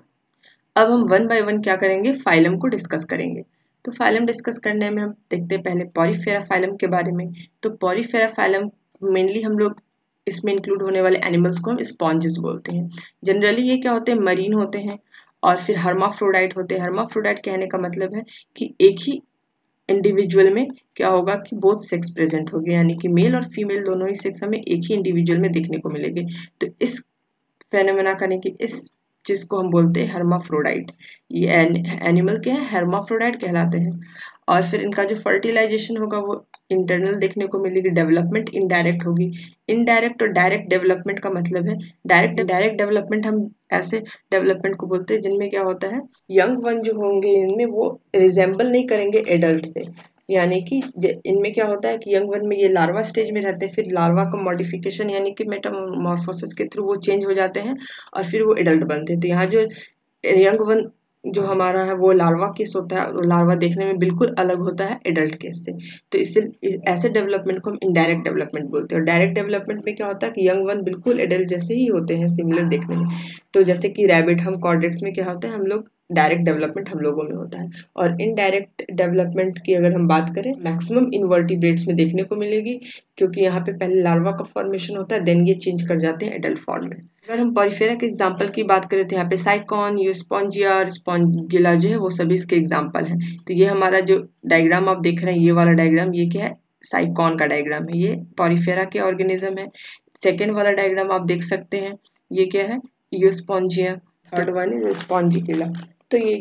अब हम वन बाय वन क्या करेंगे, फाइलम को डिस्कस करेंगे। तो फाइलम डिस्कस करने में हम देखते हैं पहले पॉरीफेरा फाइलम के बारे में। तो पॉरीफेरा फाइलम मेनली हम लोग इसमें इंक्लूड होने वाले एनिमल्स को हम स्पॉन्जेस बोलते हैं। जनरली ये क्या होते हैं मरीन होते हैं और फिर हर्माफ्रोडाइट होते हैं। हर्माफ्रोडाइट कहने का मतलब है कि एक ही इंडिविजुअल में क्या होगा कि बोथ सेक्स प्रेजेंट होंगे यानी कि मेल और फीमेल दोनों ही सेक्स हमें एक ही इंडिविजुअल में देखने को मिलेंगे। तो इस फेनोमेना करने की इस जिसको हम बोलते हैं हर्माफ्रोडाइट, ये एनिमल क्या है हर्माफ्रोडाइट कहलाते हैं। और फिर इनका जो फर्टिलाइजेशन होगा वो इंटरनल देखने को मिलेगी, डेवलपमेंट इनडायरेक्ट होगी। इनडायरेक्ट और डायरेक्ट डेवलपमेंट का मतलब है डायरेक्ट डेवलपमेंट हम ऐसे डेवलपमेंट को बोलते हैं जिनमें क्या होता है यंग वन जो होंगे इनमें वो रिजेंबल नहीं करेंगे एडल्ट से, यानी कि इनमें क्या होता है कि यंग वन में ये लार्वा स्टेज में रहते हैं, फिर लार्वा का मॉडिफिकेशन यानी कि मेटामॉर्फोसिस के थ्रू वो चेंज हो जाते हैं और फिर वो एडल्ट बनते हैं। तो यहाँ जो यंग वन जो हमारा है वो लार्वा केस होता है, लार्वा देखने में बिल्कुल अलग होता है एडल्ट केस से। तो इससे ऐसे डेवलपमेंट को हम इनडायरेक्ट डेवलपमेंट बोलते हैं। और डायरेक्ट डेवलपमेंट में क्या होता है कि यंग वन बिल्कुल एडल्ट जैसे ही होते हैं, सिमिलर देखने में। तो जैसे कि रैबिट, हम कॉर्डेट्स में क्या होता है हम लोग डायरेक्ट डेवलपमेंट हम लोगों में होता है। और इनडायरेक्ट डेवलपमेंट की अगर हम बात करें मैक्सिमम इनवर्टिब्रेट्स में देखने को मिलेगी, क्योंकि यहाँ पे पहले लार्वा का फॉर्मेशन होता है देन ये चेंज कर जाते हैं एडल्ट फॉर्म में। अगर हम पॉरीफेरा के एग्जांपल की बात करें तो यहाँ पे साइकॉन, यूस्पोंजिया, स्पॉन्जिला जो है वो सभी इसके एग्जांपल हैं। तो ये हमारा जो डायग्राम आप देख रहे हैं ये वाला डायग्राम ये क्या है साइकॉन का डायग्राम है, ये पॉरीफेरा के ऑर्गेनिज्म है। सेकेंड वाला डायग्राम आप देख सकते हैं ये क्या है Euspongia, third one is Spongilla. तो ये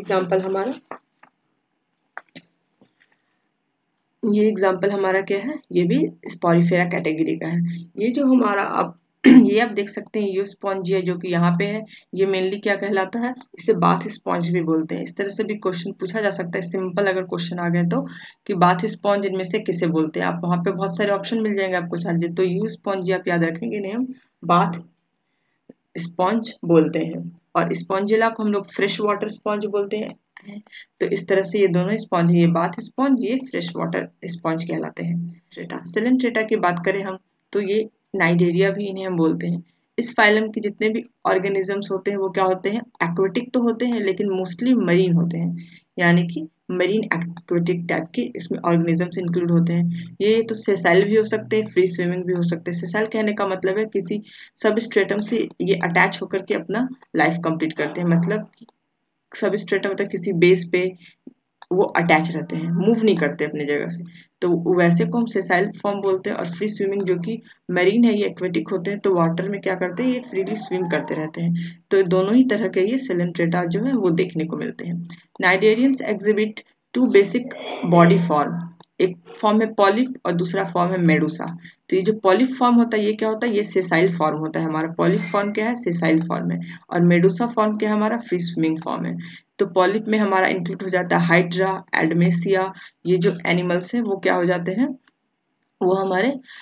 एग्जाम्पल हमारा क्या है ये भी स्पॉरीफेरा कैटेगरी का है। ये जो हमारा आप ये आप देख सकते हैं यूस्पोंजिया जो कि यहाँ पे है, ये मेनली क्या कहलाता है, इसे बाथ स्पॉन्ज भी बोलते हैं। इस तरह से भी क्वेश्चन पूछा जा सकता है सिंपल अगर क्वेश्चन आ गए तो कि बाथ स्पॉन्ज इनमें से किसे बोलते हैं। आप वहाँ पे बहुत सारे ऑप्शन मिल जाएंगे आपको चाहिए तो यूस्पोंजिया आप याद रखेंगे नहीं, हम बाथ स्पॉन्ज बोलते हैं। और स्पॉन्जिला को हम लोग फ्रेश वाटर स्पॉन्ज बोलते हैं। तो इस तरह से ये दोनों स्पॉन्ज, ये बाथ स्पॉन्ज ये फ्रेश वाटर स्पॉन्ज कहलाते हैं। ट्रेटा सिलेंट्रेटा की बात करें हम तो ये नाइजेरिया भी इन्हें हम बोलते हैं। इस फाइलम के जितने भी ऑर्गेनिजम्स होते हैं वो क्या होते हैं एक्वेटिक तो होते हैं लेकिन मोस्टली मरीन होते हैं, यानी कि मरीन एक्वेटिक टाइप के इसमें ऑर्गेनिजम्स इंक्लूड होते हैं। ये तो सेसाइल भी हो सकते हैं, फ्री स्विमिंग भी हो सकते हैं। सेसाइल कहने का मतलब है किसी सब स्ट्रेटम से ये अटैच होकर के अपना लाइफ कंप्लीट करते हैं, मतलब सब स्ट्रेटम मतलब किसी बेस पे वो अटैच रहते हैं, मूव नहीं करते अपनी जगह से, तो वैसे को हम सेसाइल फॉर्म बोलते हैं। और फ्री स्विमिंग जो कि मरीन है ये एक्वेटिक होते हैं, तो वाटर में क्या करते हैं ये फ्रीली स्विम करते रहते हैं। तो दोनों ही तरह के ये सिलेंट्रेटा जो है वो देखने को मिलते हैं। Cnidarians exhibit two basic body form, एक फॉर्म है पॉलिप और दूसरा फॉर्म है मेडुसा। तो ये जो पॉलिप फॉर्म होता है ये क्या होता है, ये सेसाइल फॉर्म होता है हमारा। पॉलिप फॉर्म क्या है, सेसाइल फॉर्म है। और मेडुसा फॉर्म क्या है हमारा, फ्री स्विमिंग फॉर्म है। तो पॉलिप में हमारा इंक्लूड हो जाता है हाइड्रा, एडमेसिया, ये जो एनिमल्स हैं वो क्या हो जाते हैं, वो हमारे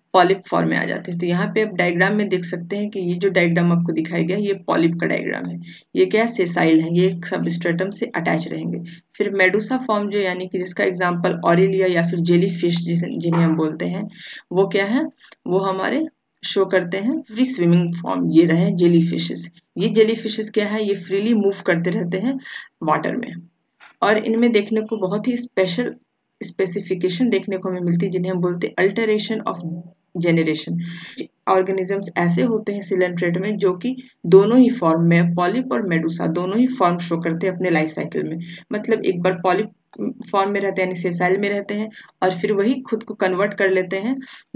पॉलिप फॉर्म में आ जाते हैं। तो यहाँ पे आप डायग्राम में देख सकते हैं कि ये जो डायग्राम आपको दिखाया गया ये पॉलिप का डायग्राम है। ये क्या है, सेसाइल है, ये एक सबस्ट्रेटम से अटैच रहेंगे। फिर मेडुसा फॉर्म जो यानी कि जिसका एग्जांपल ऑरेलिया या फिर जेली फिश जिन्हें हम बोलते हैं, वो क्या है, वो हमारे शो करते हैं फ्री स्विमिंग फॉर्म। ये रहे जेली फिशेस। ये जेली फिशेस क्या है, ये फ्रीली मूव करते रहते हैं वाटर में, और इनमें देखने को बहुत ही स्पेशल स्पेसिफिकेशन देखने को हमें मिलती है जिन्हें हम बोलते हैं अल्टरेशन ऑफ जेनरेशन। ऑर्गेनिजम्स ऐसे होते हैं सिलेंट्रेट में जो कि दोनों ही फॉर्म में, पॉलिप और मेडुसा दोनों ही फॉर्म शो करते हैं अपने लाइफ साइकिल में। मतलब एक बार पॉलिप फॉर्म में रहते हैं यानी सेसाइल में रहते हैं, और फिर वही खुद को कन्वर्ट कर लेते हैं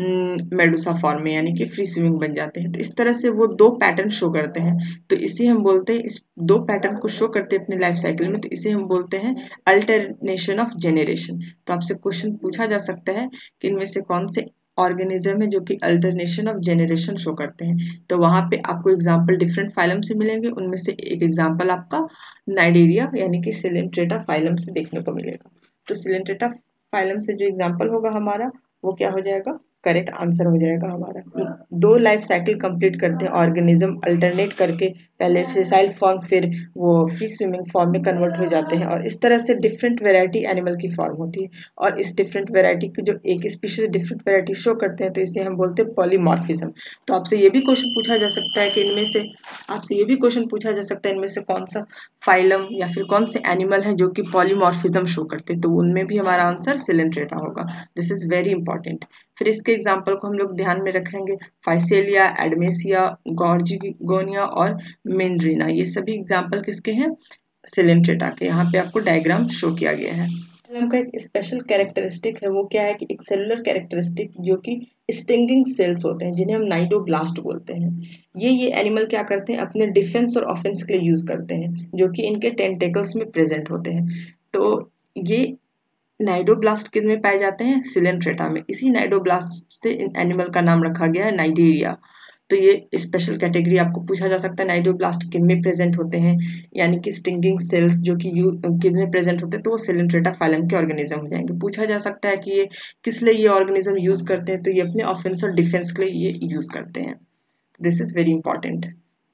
मेडुसा फॉर्म में यानी कि फ्री स्विमिंग बन जाते हैं। तो इस तरह से वो दो पैटर्न शो करते हैं। तो इसे हम बोलते हैं, इस दो पैटर्न को शो करते हैं अपने लाइफ साइकिल में, तो इसे हम बोलते हैं अल्टरनेशन ऑफ जेनरेशन। तो आपसे क्वेश्चन पूछा जा सकता है कि इनमें से कौन से ऑर्गेनिज्म है जो कि अल्टरनेशन ऑफ जेनरेशन शो करते हैं। तो वहां पे आपको एग्जांपल डिफरेंट फाइलम से मिलेंगे। उनमें से एक एग्जांपल आपका नाइडेरिया यानी कि सिलेंट्रेटा फाइलम से देखने को मिलेगा। तो सिलेंट्रेटा फाइलम से जो एग्जांपल होगा हमारा, वो क्या हो जाएगा, करेक्ट आंसर हो जाएगा हमारा। दो लाइफ साइकिल कंप्लीट करते हैं ऑर्गेनिज्म अल्टरनेट करके, पहले सेसाइल फॉर्म फिर वो फ्री स्विमिंग फॉर्म में कन्वर्ट हो जाते हैं, और इस तरह से डिफरेंट वेराइटी एनिमल की फॉर्म होती है। और इस डिफरेंट वेराइटी की जो एक स्पीशीज डिफरेंट वेराइटी शो करते हैं, तो इसे हम बोलते हैं पॉलीमॉर्फिज्म। तो आपसे ये भी क्वेश्चन पूछा जा सकता है कि इनमें से, आपसे ये भी क्वेश्चन पूछा जा सकता है इनमें से कौन सा फाइलम या फिर कौन से एनिमल है जो कि पॉलीमॉर्फिज्म शो करते हैं, तो उनमें भी हमारा आंसर सिलेंट्रेटा होगा। This is very important. फिर इसके एग्जाम्पल को हम लोग ध्यान में रखेंगे, फाइसेलिया, एडमेसिया, गॉर्जिगोनिया और मेंड्रीना, ये सभी एग्जाम्पल किसके हैं, सिलेंट्रेटा के। यहाँ पे आपको डायग्राम शो किया गया है। का एक स्पेशल कैरेक्टरिस्टिक है, वो क्या है कि एक सेलुलर कैरेक्टरिस्टिक जो कि स्टिंगिंग सेल्स होते हैं जिन्हें हम नाइडोब्लास्ट बोलते हैं। ये एनिमल क्या करते हैं, अपने डिफेंस और ऑफेंस के लिए यूज करते हैं, जो कि इनके टेंटेकल्स में प्रेजेंट होते हैं। तो ये नाइडोब्लास्ट किस में पाए जाते हैं, सिलेंट्रेटा में। इसी नाइडोब्लास्ट से इन एनिमल का नाम रखा गया है नाइडेरिया। तो ये स्पेशल कैटेगरी आपको पूछा जा सकता है, नाइडोब्लास्ट किन में प्रेजेंट होते हैं, यानी कि स्टिंगिंग सेल्स जो कि किन में प्रेजेंट होते हैं, तो वो सिलेंट्रेटा फाइलम के ऑर्गेनिज्म हो जाएंगे। पूछा जा सकता है कि ये किस लिए ये ऑर्गेनिज्म यूज करते हैं, तो ये अपने ऑफेंस और डिफेंस के लिए ये यूज करते हैं। This is very important.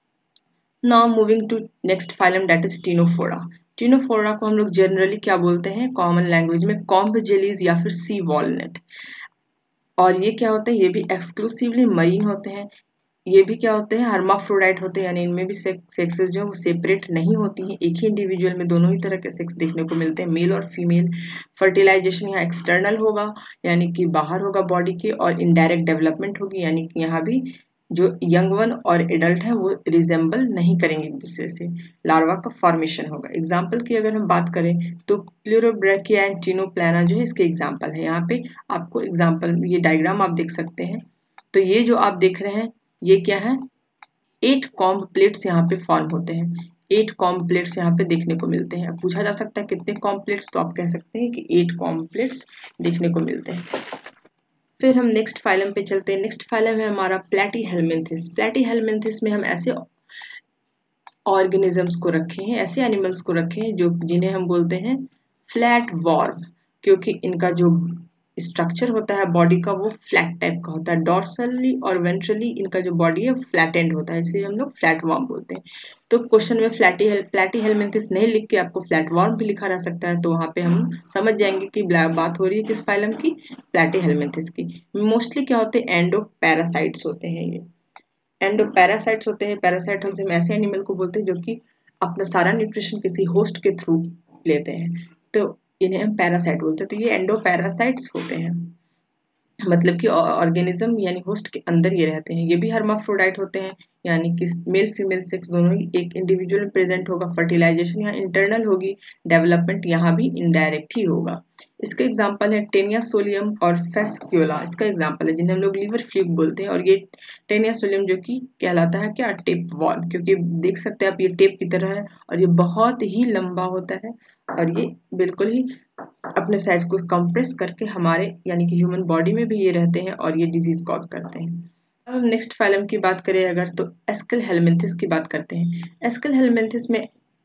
Now moving to next phylum that is Ctenophora. Ctenophora को हम लोग जनरली क्या बोलते हैं कॉमन लैंग्वेज में, कॉम्ब जेलीज या फिर सी वॉलनट। और ये क्या होता है, ये भी एक्सक्लूसिवली मरीन होते हैं। ये भी क्या होते हैं, हर्माफ्रोडाइट होते हैं, यानी इनमें भी सेक्सेस जो है वो सेपरेट नहीं होती हैं, एक ही इंडिविजुअल में दोनों ही तरह के सेक्स देखने को मिलते हैं, मेल और फीमेल। फर्टिलाइजेशन यहाँ एक्सटर्नल होगा यानी कि बाहर होगा बॉडी के, और इनडायरेक्ट डेवलपमेंट होगी यानी कि यहाँ भी जो यंग वन और एडल्ट हैं वो रिजेंबल नहीं करेंगे एक दूसरे से, लार्वा का फॉर्मेशन होगा। एग्जाम्पल की अगर हम बात करें तो प्लूरोब्रैकिया एंड टिनोप्लाना जो है इसके एग्जाम्पल है। यहाँ पे आपको एग्जाम्पल, ये डायग्राम आप देख सकते हैं। तो ये जो आप देख रहे हैं ये क्या है, 8 कॉम्ब प्लेट्स यहाँ पे फॉर्म होते हैं। 8 कॉम्ब प्लेट्स यहाँ पे देखने को मिलते हैं। पूछा जा सकता है कितने कॉम्ब प्लेट्स, तो आप कह सकते हैं कि 8 कॉम्ब प्लेट्स देखने को मिलते हैं। फिर हम नेक्स्ट फाइलम पे चलते हैं। नेक्स्ट फाइलम है हमारा प्लैटीहेल्मिन्थिस। प्लैटीहेल्मिन्थिस में हम ऐसे ऑर्गेनिजम्स को रखे हैं, ऐसे एनिमल्स को रखे हैं जो जिन्हें हम बोलते हैं फ्लैट वॉर्म, क्योंकि इनका जो स्ट्रक्चर होता है बॉडी का वो फ्लैट टाइप का होता है। डॉर्सली और वेंट्रली इनका जो बॉडी है फ्लैट एंड होता है, इसे हम लोग फ्लैट वॉर्म बोलते हैं। तो क्वेश्चन में प्लैटीहेल्मिन्थिस नहीं लिख के आपको फ्लैट वॉर्म भी लिखा रह सकता है, तो वहां पे हम समझ जाएंगे कि बात हो रही है किस फाइलम की, प्लैटीहेल्मिन्थिस की। मोस्टली क्या होते हैं, एंडो पैरासाइट्स होते हैं। ये एंडो पैरासाइट्स होते हैं। पैरासाइट हम ऐसे एनिमल को बोलते हैं जो कि अपना सारा न्यूट्रिशन किसी होस्ट के थ्रू लेते हैं, तो इन्हें हम पैरासाइट बोलते हैं। तो ये एंडो पैरासाइट्स होते हैं, मतलब कि ऑर्गेनिज्म यानी होस्ट के अंदर ये रहते हैं। ये भी हर्माफ्रोडाइट होते हैं, यानी कि मेल फीमेल सेक्स दोनों ही एक इंडिविजुअल में प्रेजेंट होगा। फर्टिलाइजेशन यहाँ इंटरनल होगी, डेवलपमेंट यहाँ भी इनडायरेक्ट ही होगा। इसके एग्जांपल है टेनिया सोलियम और फेस्क्यूला, इसका एग्जांपल है जिन्हें हम लोग लिवर फ्लूक बोलते हैं। और ये टेनिया सोलियम जो कि कहलाता है क्या, टेप वॉल, क्योंकि देख सकते हैं आप ये टेप की तरह है और ये बहुत ही लंबा होता है, और ये बिल्कुल ही अपने साइज को कंप्रेस करके हमारे यानी कि ह्यूमन बॉडी में भी ये रहते हैं और ये डिजीज कॉज करते हैं। अब हम नेक्स्ट फाइलम की बात करें अगर, तो एस्केल हेलमिन्थिस की बात करते हैं। एस्केल हेलमिन्थिस में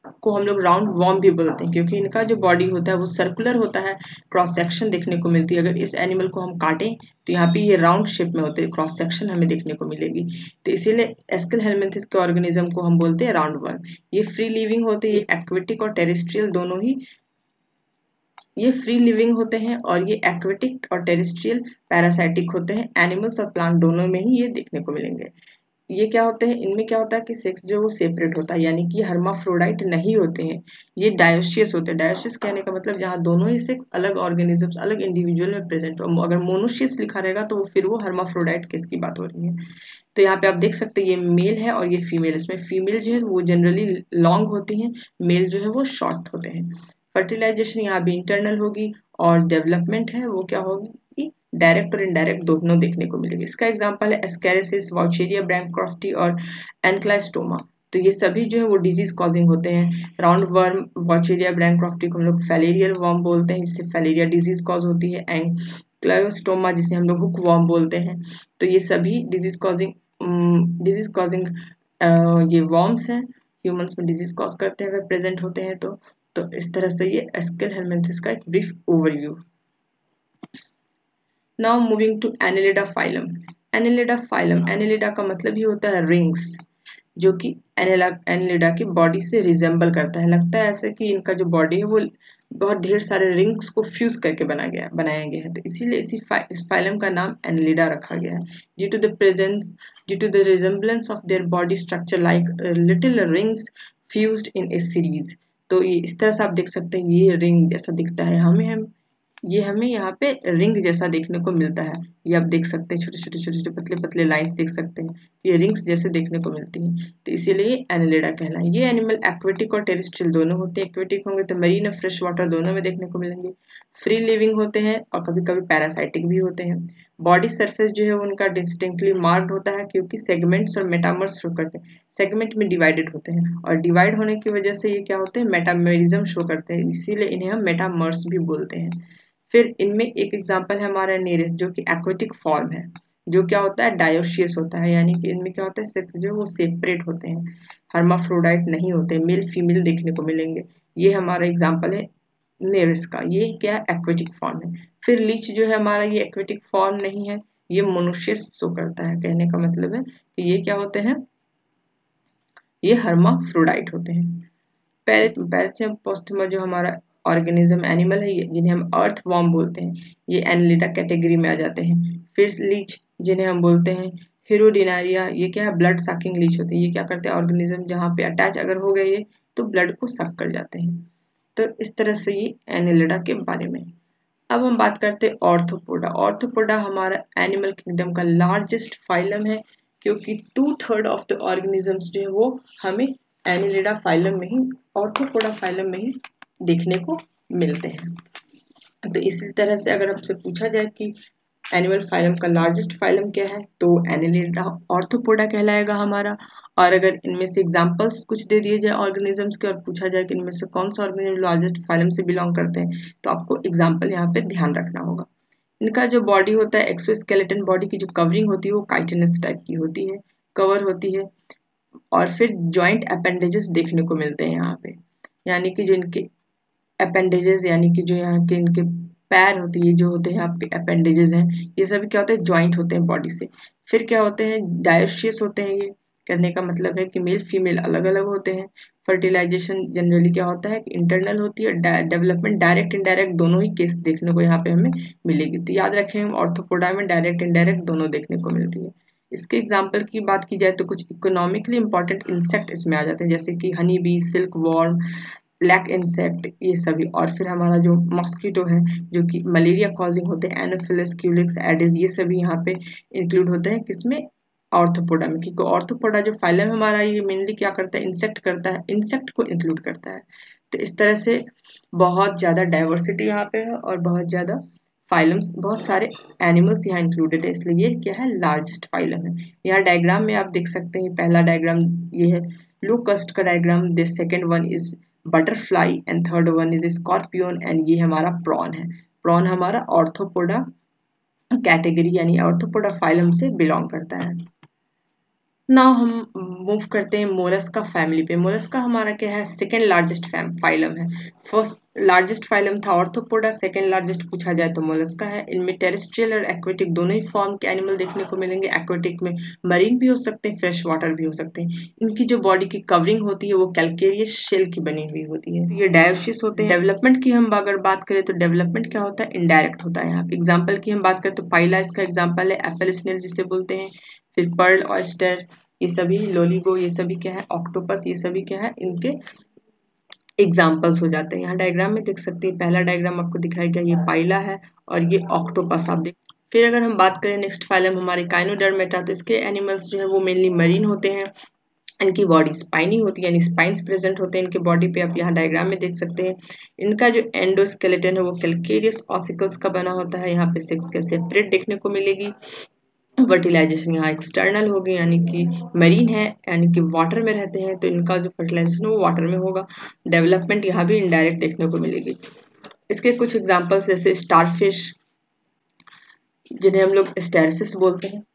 को हम लोग राउंड वॉर्म भी बोलते हैं, क्योंकि इनका जो बॉडी होता है वो सर्कुलर होता है, क्रॉस सेक्शन देखने को मिलती है। अगर इस एनिमल को हम काटें तो यहाँ पे ये राउंड शेप में होते हैं, क्रॉस सेक्शन हमें देखने को मिलेगी। तो इसीलिए एस्केल हेलमिंथिस के ऑर्गेनिज्म को हम बोलते हैं राउंड वर्म। ये फ्री लिविंग होते हैं, ये एक्वेटिक और टेरेस्ट्रियल दोनों ही, ये फ्री लिविंग होते हैं और ये एक्वेटिक और टेरेस्ट्रियल पैरासाइटिक होते हैं। एनिमल्स और प्लांट दोनों में ही ये देखने को मिलेंगे। ये क्या होते हैं, इनमें क्या होता है कि सेक्स जो वो सेपरेट होता है, यानी कि हर्माफ्रोडाइट नहीं होते हैं, ये डायोशियस होते हैं। डायोशियस कहने का मतलब जहाँ दोनों ही सेक्स अलग ऑर्गेनिजम्स अलग इंडिविजुअल में प्रेजेंट हो। अगर मोनोशियस लिखा रहेगा तो फिर वो हर्माफ्रोडाइट केस की बात हो रही है। तो यहाँ पे आप देख सकते हैं ये मेल है और ये फीमेल। इसमें फीमेल जो है वो जनरली लॉन्ग होती हैं, मेल जो है वो शॉर्ट होते हैं। फर्टिलाइजेशन यहाँ भी इंटरनल होगी और डेवलपमेंट है वो क्या होगी, डायरेक्ट और इनडायरेक्ट दोनों देखने को मिलेगी। इसका एग्जांपल है एस्केरिसिस, वाउचेरिया बैनक्रॉफ्टी और एनक्लाइस्टोमा। तो ये सभी जो है वो डिजीज कॉजिंग होते हैं। राउंड वर्म वाउचेरिया बैनक्रॉफ्टी को हम लोग फैलेरियल वर्म बोलते हैं, जिससे फैलेरिया डिजीज कॉज होती है। एंक्लाइस्टोमा जिसे हम लोग हुक वर्म बोलते हैं। तो ये सभी डिजीज कॉजिंग ये वर्म्स हैं, ह्यूमंस में डिजीज कॉज करते हैं अगर प्रेजेंट होते हैं तो इस तरह से ये एस्केल हेलमिंथिस का एक brief overview. Now moving to Annelida phylum. Annelida phylum, Annelida का मतलब ही होता है रिंग्स, जो कि एनिलिडा की बॉडी से रिजेंबल करता है। लगता है ऐसे कि इनका जो बॉडी है वो बहुत ढेर सारे रिंग्स को फ्यूज करके बनाया गया है, तो इसीलिए इस फाइलम का नाम एनिलिडा रखा गया है। Due to the resemblance of their body structure like little rings fused in a series. तो ये इस तरह से आप देख सकते हैं, ये रिंग जैसा दिखता है ये हमें यहाँ पे रिंग जैसा देखने को मिलता है। ये आप देख सकते हैं, छोटे छोटे पतले पतले लाइंस देख सकते हैं, ये रिंग्स जैसे देखने को मिलती हैं, तो इसीलिए एनिलिडा कहलाए। ये एनिमल एक्वेटिक और टेरेस्ट्रियल दोनों होते हैं। एक्वेटिक होंगे तो मरीन और फ्रेश वाटर दोनों में देखने को मिलेंगे। फ्री लिविंग होते हैं और कभी कभी पैरासाइटिक भी होते हैं। बॉडी सरफेस जो है उनका डिस्टिंक्टली मार्क्ड होता है, क्योंकि सेगमेंट्स और मेटामर्स शो करते हैं, सेगमेंट में डिवाइडेड होते हैं, और डिवाइड होने की वजह से ये क्या होते हैं, मेटामरिज्म शो करते हैं, इसीलिए इन्हें हम मेटामर्स भी बोलते हैं। फिर इनमें एक एग्जांपल है हमारा नेरिस, जो कि एक्वेटिक फॉर्म है, जो क्या होता है, डायोशियस होता है, यानी कि इनमें क्या होता है, सेक्स जो है वो सेपरेट होते हैं, हर्माफ्रोडाइट नहीं होते, मेल फीमेल देखने को मिलेंगे। ये हमारा एग्जांपल है नेरिस का, ये क्या एक्वेटिक फॉर्म है। फिर लीच जो है हमारा, ये एक्वेटिक फॉर्म नहीं है, ये मोनोशियस शो करता है। कहने का मतलब है कि ये क्या होते हैं, ये हर्माफ्रोडाइट होते हैं। पैरेंचियम पोस्टुमा जो हमारा ऑर्गेनिज्म एनिमल है, जिन्हें हम अर्थ वॉर्म बोलते हैं, ये एनिलिडा कैटेगरी में आ जाते हैं। फिर लीच जिन्हें हम बोलते हैं हिरोडिनारिया, ये क्या है, ब्लड सकिंग लीच होते हैं। ये क्या करते हैं, ऑर्गेनिज्म जहाँ पे अटैच अगर हो गए ये तो ब्लड को सक कर जाते हैं। तो इस तरह से ये एनिलिडा के बारे में। अब हम बात करते हैं ऑर्थोपोडा। ऑर्थोपोडा हमारा एनिमल किंगडम का लार्जेस्ट फाइलम है, क्योंकि 2/3 ऑफ द ऑर्गेनिजम्स जो है वो हमें एनिलिडा फाइलम में ही, ऑर्थोपोडा फाइलम में ही देखने को मिलते हैं। तो इसी तरह से अगर आपसे पूछा जाए कि एनिमल फाइलम का लार्जेस्ट फाइलम क्या है, तो एनिलिडा ऑर्थोपोडा कहलाएगा हमारा। और अगर इनमें से एग्जांपल्स कुछ दे दिए जाए ऑर्गेनिजम्स के और पूछा जाए कि इनमें से कौन सा ऑर्गेनिज्म लार्जेस्ट फाइलम से बिलोंग करते हैं, तो आपको एग्जांपल यहाँ पे ध्यान रखना होगा। इनका जो बॉडी होता है, एक्सोस्केलेटन बॉडी की जो कवरिंग होती है वो काइटिनस टाइप की होती है, कवर होती है। और फिर जॉइंट अपेंडेजेस देखने को मिलते हैं यहाँ पे, यानी कि जो इनके अपेंडेजेस, यानी कि जो यहाँ के इनके पैर होते हैं, जो होते हैं आपके अपेंडेजेस हैं, ये सभी क्या होते हैं, जॉइंट होते हैं बॉडी से। फिर क्या होते हैं, डायोशियस होते हैं। ये करने का मतलब है कि मेल फीमेल अलग अलग होते हैं। फर्टिलाइजेशन जनरली क्या होता है कि इंटरनल होती है, डेवलपमेंट डायरेक्ट इनडायरेक्ट दोनों ही केस देखने को यहाँ पे हमें मिलेगी। तो याद रखें, हम ऑर्थोपोडा में डायरेक्ट इनडायरेक्ट दोनों देखने को मिलती है। इसके एग्जाम्पल की बात की जाए तो कुछ इकोनॉमिकली इंपॉर्टेंट इंसेक्ट इसमें आ जाते हैं, जैसे कि honey bee, silk worm, black insect, ये सभी। और फिर हमारा जो मॉस्किटो है, जो कि मलेरिया कॉजिंग होते हैं, एनोफिलस, क्यूलिक्स, एडिस, ये सभी यहाँ पे इंक्लूड होते हैं किसमें, ऑर्थोपोडा में। क्योंकि ऑर्थोपोडा जो फाइलम हमारा, ये मेनली क्या करता है, इंसेक्ट करता है, इंसेक्ट को इंक्लूड करता है। तो इस तरह से बहुत ज़्यादा डाइवर्सिटी यहाँ पे है और बहुत ज़्यादा फाइलम्स, बहुत सारे एनिमल्स यहाँ इंक्लूडेड है, इसलिए ये क्या है, लार्जेस्ट फाइलम है। यहाँ डायग्राम में आप देख सकते हैं, पहला डायग्राम ये है लोकस्ट का diagram, the second one is butterfly and third one is scorpion, and ये हमारा प्रॉन है। प्रॉन हमारा ऑर्थोपोडा कैटेगरी यानी ऑर्थोपोडा फाइलम से बिलोंग करता है। नाउ हम मूव करते हैं मोलस्का फैमिली पे। मोलस्का हमारा क्या है, सेकेंड लार्जेस्ट फाइलम है। फर्स्ट लार्जेस्ट फाइलम था ऑर्थोपोडा, सेकेंड लार्जेस्ट पूछा जाए तो मोलस्का है। इनमें टेरेस्ट्रियल और एक्वेटिक दोनों ही फॉर्म के एनिमल देखने को मिलेंगे। एक्वेटिक में मरीन भी हो सकते हैं, फ्रेश वाटर भी हो सकते हैं। इनकी जो बॉडी की कवरिंग होती है वो कैल्केरियस शेल की बनी हुई होती है। ये डायोसिस होते हैं। डेवलपमेंट की हम अगर बात करें तो डेवलपमेंट क्या होता है, इनडायरेक्ट होता है। यहाँ पे एग्जाम्पल की हम बात करें तो पाइला इसका एग्जाम्पल है, एप्पल स्नेल जिसे बोलते हैं, फिर पर्ल ऑयस्टर, ये सभी लोलीगो, ये सभी क्या है, ऑक्टोपस, ये सभी क्या है, इनके एग्जाम्पल्स हो जाते हैं। यहाँ डायग्राम में देख सकते हैं, पहला डायग्राम आपको दिखाया गया, ये पाइला है और ये ऑक्टोपस आप देख। फिर अगर हम बात करें नेक्स्ट फाइलम हमारे काइनोडर्मेटा, तो इसके एनिमल्स जो है वो मेनली मरीन होते हैं। इनकी बॉडी स्पाइनी होती है, यानी स्पाइंस प्रेजेंट होते हैं इनके बॉडी पे, आप यहाँ डायग्राम में देख सकते हैं। इनका जो एंडोस्केलेटन है वो कैल्केरियस ऑसिकल्स का बना होता है। यहाँ पे सेक्स के सेपरेट देखने को मिलेगी। फर्टिलाइजेशन यहाँ एक्सटर्नल होगी, यानी कि मरीन है, यानी कि वाटर में रहते हैं, तो इनका जो फर्टिलाइजेशन है वो वाटर में होगा। डेवलपमेंट यहाँ भी इनडायरेक्ट देखने को मिलेगी। इसके कुछ एग्जांपल्स जैसे स्टारफिश, जिन्हें हम लोग स्टेरसिस बोलते हैं।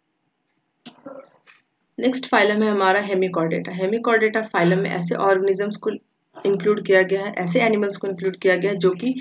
नेक्स्ट फाइलम है हमारा हेमिकॉर्डेटा। हेमिकॉर्डेटा फाइलम में ऐसे ऑर्गेनिजम्स को इंक्लूड किया गया है, ऐसे एनिमल्स को इंक्लूड किया गया है जो कि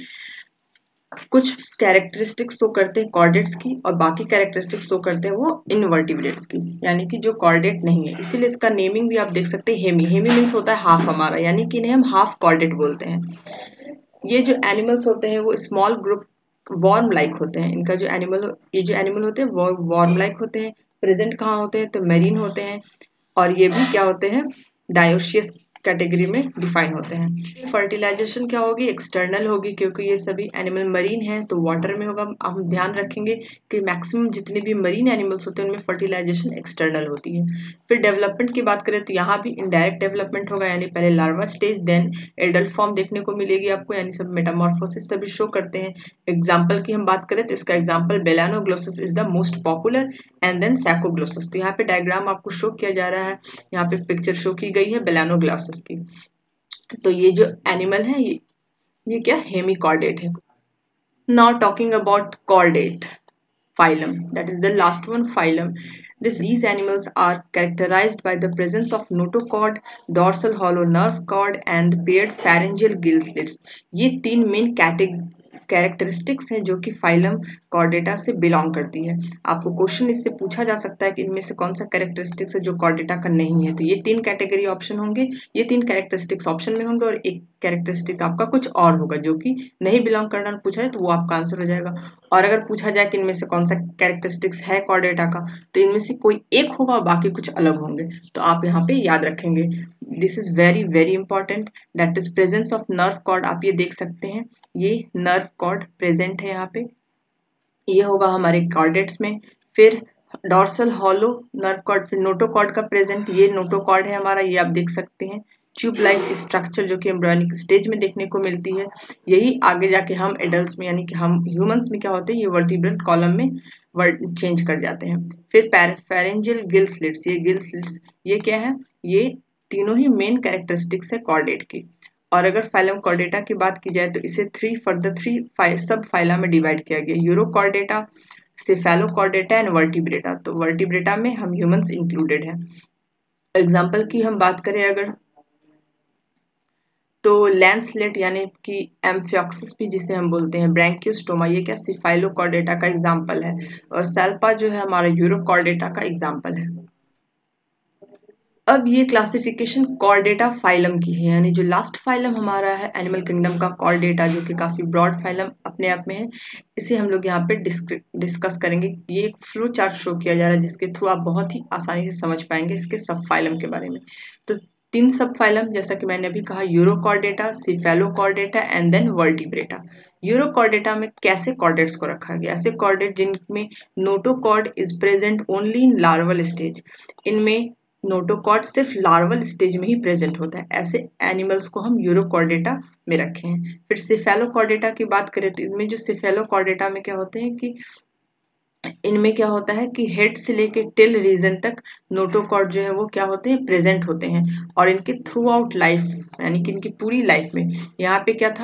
कुछ कैरेक्टरिस्टिक्स शो करते हैं कॉर्डेट्स की, और बाकी कैरेक्टरिस्टिक्स शो करते हैं वो इनवर्टिब्रेट्स की, यानी कि जो कॉर्डेट नहीं है। इसीलिए इसका नेमिंग भी आप देख सकते हैं, हेमी। हेमी मीन्स होता है हाफ हमारा, यानी कि इन्हें हम हाफ कॉर्डेट बोलते हैं। ये जो एनिमल्स होते हैं वो स्मॉल ग्रुप वॉर्म लाइक होते हैं। इनका जो ये जो एनिमल होते हैं वो वॉर्म लाइक होते हैं। प्रेजेंट कहाँ होते हैं, तो मेरीन होते हैं, और ये भी क्या होते हैं, डायोशियस कैटेगरी में डिफाइन होते हैं। फर्टिलाइजेशन क्या होगी, एक्सटर्नल होगी, क्योंकि ये सभी एनिमल मरीन हैं तो वाटर में होगा। हम ध्यान रखेंगे कि मैक्सिमम जितने भी मरीन एनिमल्स होते हैं उनमें फर्टिलाइजेशन एक्सटर्नल होती है। फिर डेवलपमेंट की बात करें तो यहाँ भी इनडायरेक्ट डेवलपमेंट होगा, यानी पहले larva stage then adult form देखने को मिलेगी आपको, यानी सब मेटामॉर्फोसिस सभी शो करते हैं। एग्जाम्पल की हम बात करें तो इसका example balanoglossus is the most popular, and then saccoglossus. तो यहाँ पे डायग्राम आपको शो किया जा रहा है, यहाँ पे पिक्चर शो की गई है बेलानोग्लोसस की। तो ये जो एनिमल है ये क्या, हेमिकॉर्डेट है। Now talking about chordate phylum, that is the last one, phylum. These animals are characterized by the presence of notochord, dorsal hollow nerve cord and paired pharyngeal gill slits. ये तीन main characteristics हैं जो कि phylum Chordata से belong करती है। आपको question इससे पूछा जा सकता है कि इनमें से कौन सा कैरेक्टरिस्टिक्स है जो कॉर्डेटा का नहीं है, तो ये तीन कैटेगरी ऑप्शन होंगे, ये तीन कैरेक्टरिस्टिक्स ऑप्शन में होंगे और एक कैरेक्टरिस्टिक आपका कुछ और होगा जो कि नहीं बिलोंग करना पूछा है तो वो आपका आंसर हो जाएगा। और अगर पूछा जाए कि इनमें से कौन सा कैरेक्टरिस्टिक्स है कॉर्डेटा का, तो इनमें से कोई एक होगा और बाकी कुछ अलग होंगे। तो आप यहाँ पे याद रखेंगे, this is very very important, that is presence of nerve cord. आप ये देख सकते हैं, ये नर्व कॉर्ड प्रेजेंट है यहाँ पे, ये होगा हमारे कॉर्डेट्स में। फिर डॉर्सल हॉलो नर्व कॉर्ड, फिर नोटोकॉर्ड का प्रेजेंट, ये नोटोकॉर्ड है हमारा, ये आप देख सकते हैं। ट्यूब लाइक स्ट्रक्चर जो कि एम्ब्रियोनिक स्टेज में देखने को मिलती है, यही आगे जाके हम एडल्ट्स में यानी कि हम ह्यूमंस में क्या होते हैं, ये वर्टिब्रल कॉलम में चेंज कर जाते हैं। फिर पैरेंजियल गिल स्लिट्स, ये गिल स्लिट्स ये क्या है, ये तीनों ही मेन कैरेक्टरिस्टिक्स है कॉर्डेट की। और अगर फाइलम कॉर्डेटा की बात की जाए तो इसे थ्री सब फाइला में डिवाइड किया गया, यूरोकॉर्डेटा, सेफेलोकॉर्डेटा एंड वर्टिब्रेटा। तो वर्टिब्रेटा में हम ह्यूमंस इंक्लूडेड हैं। एग्जाम्पल की हम बात करें अगर, तो लैंसलेट यानी कि एम्फियोक्सिस भी जिसे हम बोलते हैं, ब्रैंकियोस्टोमा, ये क्या सिफाइलोकॉर्डेटा का एग्जाम्पल है, और सैल्पा जो है हमारा यूरोकॉर्डेटा का एग्जाम्पल है। अब ये क्लासिफिकेशन कॉर्डेटा फाइलम की है, यानी जो लास्ट फाइलम हमारा है एनिमल किंगडम का कॉर्डेटा, जो कि काफी ब्रॉड फाइलम अपने आप में है, इसे हम लोग यहाँ पे डिस्कस करेंगे। ये एक फ्लो चार्ट शो किया जा रहा है जिसके थ्रू आप बहुत ही आसानी से समझ पाएंगे इसके सब फाइलम के बारे में। तो तीन सब फाइलम जैसा कि मैंने अभी कहा, urochordata, cephalochordata and then vertebrata. Urochordata में कैसे कॉर्डेट्स को रखा गया, ऐसे कॉर्डेट जिनमें notochord is present only in larval stage, इनमें नोटोकॉर्ड सिर्फ लार्वल स्टेज में ही प्रेजेंट होता है, ऐसे एनिमल्स को हम यूरोकॉर्डेटा में रखे हैं। फिर सिफेलोकॉर्डेटा की बात करें तो इनमें जो सिफेलोकॉर्डेटा में क्या होते हैं कि इनमें क्या होता है कि हेड से लेके टेल रीजन तक नोटोकॉर्ड जो है वो क्या होते हैं, प्रेजेंट होते हैं, और इनके थ्रू आउट लाइफ यानी कि इनकी पूरी लाइफ में यहाँ पे क्या था,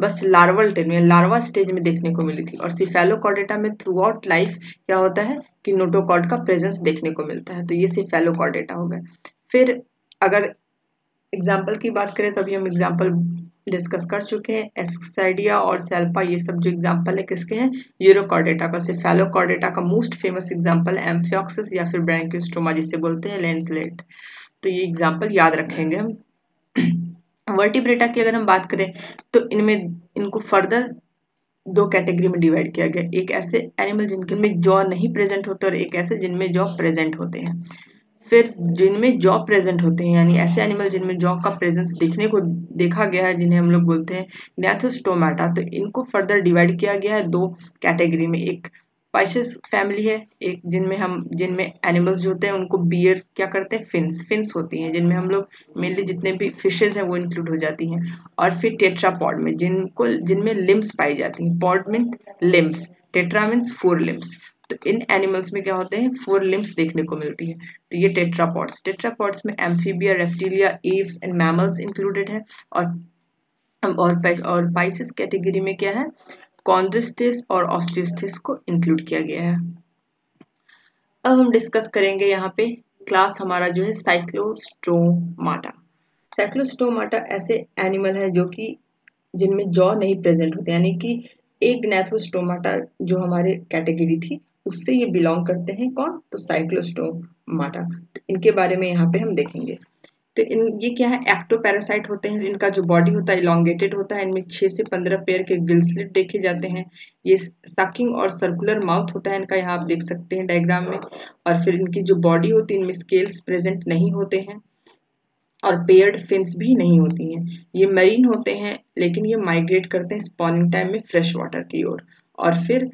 बस लार्वल स्टेज में, लार्वा स्टेज में देखने को मिली थी। और सिफेलोकॉर्डेटा में थ्रू आउट लाइफ क्या होता है कि नोटोकॉर्ड का प्रेजेंस देखने को मिलता है। तो ये सिफेलोकॉर्डेटा हो गया। फिर अगर एग्जाम्पल की बात करें तो अभी हम एग्जाम्पल डिस्कस कर चुके हैं। एस्क्साइडिया और सेल्पा, ये सब जो एग्जाम्पल है किसके हैं, यूरोकॉर्डेटा का। सिफेलोकॉर्डेटा का मोस्ट फेमस एग्जाम्पल है एम्फियोक्सिस या फिर ब्रैंकियोस्टोमा जिसे बोलते हैं लैंसलेट। तो ये एग्जाम्पल याद रखेंगे हम। वर्टिब्रेटा की अगर हम बात करें तो इनमें इनको फर्दर दो कैटेगरी में डिवाइड किया गया। एक ऐसे एनिमल जिनके में जॉ नहीं प्रेजेंट होते और एक ऐसे जिनमें जॉ प्रेजेंट होते हैं। फिर जिनमें जॉ प्रेजेंट होते हैं यानी ऐसे एनिमल जिनमें जॉ का प्रेजेंस देखा गया है, जिन्हें हम लोग बोलते हैं gnathostomatā। तो इनको फर्दर डिवाइड किया गया है दो कैटेगरी में। एक पाइसेस फैमिली है, एक जिनमें एनिमल्स जो होते हैं उनको बियर क्या करते हैं, फिन्स होती हैं, जिनमें हम लोग मेनली जितने भी फिशेज हैं वो इंक्लूड हो जाती हैं। और फिर टेट्रापॉड में जिनमें लिम्स पाई जाती हैं। Pod mean limbs, tetra means 4 limbs. तो इन एनिमल्स में क्या होते हैं, 4 लिम्स देखने को मिलती है। तो ये टेट्रापॉड्स में amphibia, reptilia, aves and mammals included है। और पाइसेस कैटेगरी में क्या है, कॉन्ड्रिस्टिस और ऑस्टिस्टिस को इंक्लूड किया गया है। अब हम डिस्कस करेंगे यहाँ पे क्लास हमारा जो है साइक्लोस्टोमाटा। साइक्लोस्टोमाटा ऐसे एनिमल है जो कि जिनमें जॉ नहीं प्रेजेंट होते, यानी कि एक gnathostomatā जो हमारे कैटेगरी थी उससे ये बिलोंग करते हैं। कौन, तो साइक्लोस्टोमाटा। तो इनके बारे में यहाँ पे हम देखेंगे। तो ये क्या है, एक्टोपैरासाइट होते हैं। इनका जो बॉडी होता है इलोंगेटेड होता है। इनमें 6 से 15 पेयर के गिल स्लिट देखे जाते हैं। ये सकिंग और सर्कुलर माउथ होता है इनका, यहाँ आप देख सकते हैं डायग्राम में। और फिर इनकी जो बॉडी होती है इनमें स्केल्स प्रेजेंट नहीं होते हैं और पेयर्ड फिन्स भी नहीं होती हैं। ये मरीन होते हैं लेकिन ये माइग्रेट करते हैं स्पॉनिंग टाइम में फ्रेश वाटर की ओर। और फिर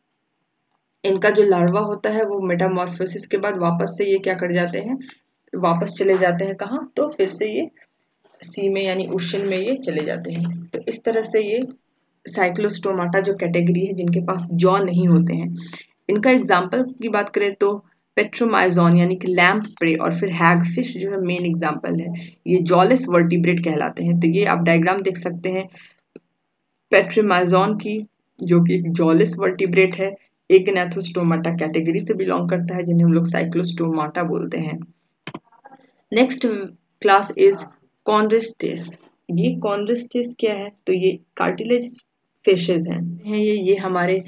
इनका जो लार्वा होता है वो मेटामॉर्फोसिस के बाद वापस से ये क्या कर जाते हैं, वापस चले जाते हैं कहाँ, तो फिर से ये सी में यानी ओशन में ये चले जाते हैं। तो इस तरह से ये साइक्लोस्टोमाटा जो कैटेगरी है जिनके पास जॉ नहीं होते हैं। इनका एग्जाम्पल की बात करें तो पेट्रोमाइजोन यानी कि लैम्प प्रे और फिर हैगफिश जो है मेन एग्जाम्पल है। ये जॉलेस वर्टिब्रेट कहलाते हैं। तो ये आप डायग्राम देख सकते हैं पेट्रोमाइजोन की, जो कि एक जॉलेस वर्टिब्रेट है, एक gnathostomatā कैटेगरी से बिलोंग करता है जिन्हें हम लोग साइक्लोस्टोमाटा बोलते हैं। Next class is chondrichthyes. ये कॉन्ड्रिस्टिस क्या है, तो ये कार्टिलेज फिशेज हैं ये हमारे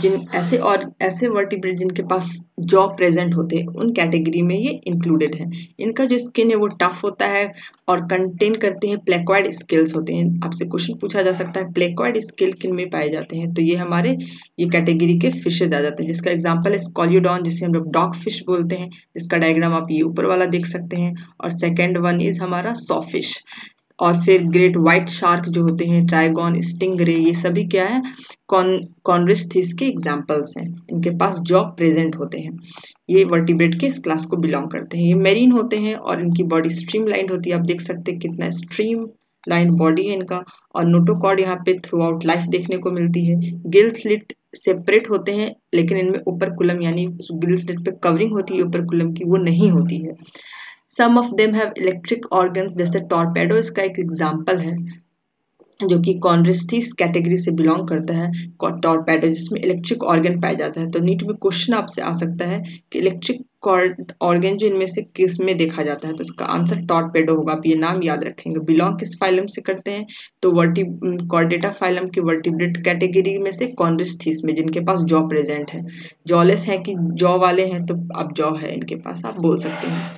ऐसे वर्टिब्रेट जिनके पास जॉ प्रेजेंट होते हैं उन कैटेगरी में ये इंक्लूडेड है। इनका जो स्किन है वो टफ होता है और कंटेन करते हैं प्लेकॉइड स्केल्स होते हैं। आपसे क्वेश्चन पूछा जा सकता है प्लेकॉइड स्केल किन में पाए जाते हैं, तो ये हमारे ये कैटेगरी के फिशेज आ जाते हैं, जिसका एग्जांपल है स्कॉलियोडॉन जिसे हम लोग डॉग फिश बोलते हैं, जिसका डायग्राम आप ये ऊपर वाला देख सकते हैं। और सेकेंड वन इज हमारा सॉफिश। और फिर ग्रेट व्हाइट शार्क जो होते हैं, ट्राइगॉन, स्टिंगरे, ये सभी क्या है, कॉन्ड्रिस्टिस के एग्जाम्पल्स हैं। इनके पास जॉ प्रेजेंट होते हैं। ये वर्टिब्रेट के इस क्लास को बिलोंग करते हैं। ये मेरीन होते हैं और इनकी बॉडी स्ट्रीम लाइन होती है। आप देख सकते हैं कितना स्ट्रीम लाइन बॉडी है इनका। और नोटोकॉर्ड यहाँ पे थ्रू आउट लाइफ देखने को मिलती है। गिल स्लिट सेपरेट होते हैं लेकिन इनमें ओपरकुलम यानी गिल स्लिट पे कवरिंग होती है ओपरकुलम की, वो नहीं होती है। Some of them have electric organs, जैसे टॉर्पेडो इसका एक एग्जाम्पल है जो कि कॉन्ड्रिस्टिस कैटेगरी से बिलोंग करता है। टॉर्पेडो जिसमें इलेक्ट्रिक ऑर्गन पाया जाता है। तो नीट में क्वेश्चन आपसे आ सकता है कि इलेक्ट्रिक ऑर्गन जो इनमें से किस में देखा जाता है, तो इसका आंसर टॉर्पेडो होगा। आप ये नाम याद रखेंगे। बिलोंग किस फाइलम से करते हैं, तो कॉर्डेटा फाइलम की वर्टिब्रेट कैटेगरी में से कॉन्ड्रिस्टिस में, जिनके पास जॉ प्रेजेंट है। जॉलेस है कि जॉ वाले हैं, तो अब जॉ है इनके पास, आप बोल सकते हैं।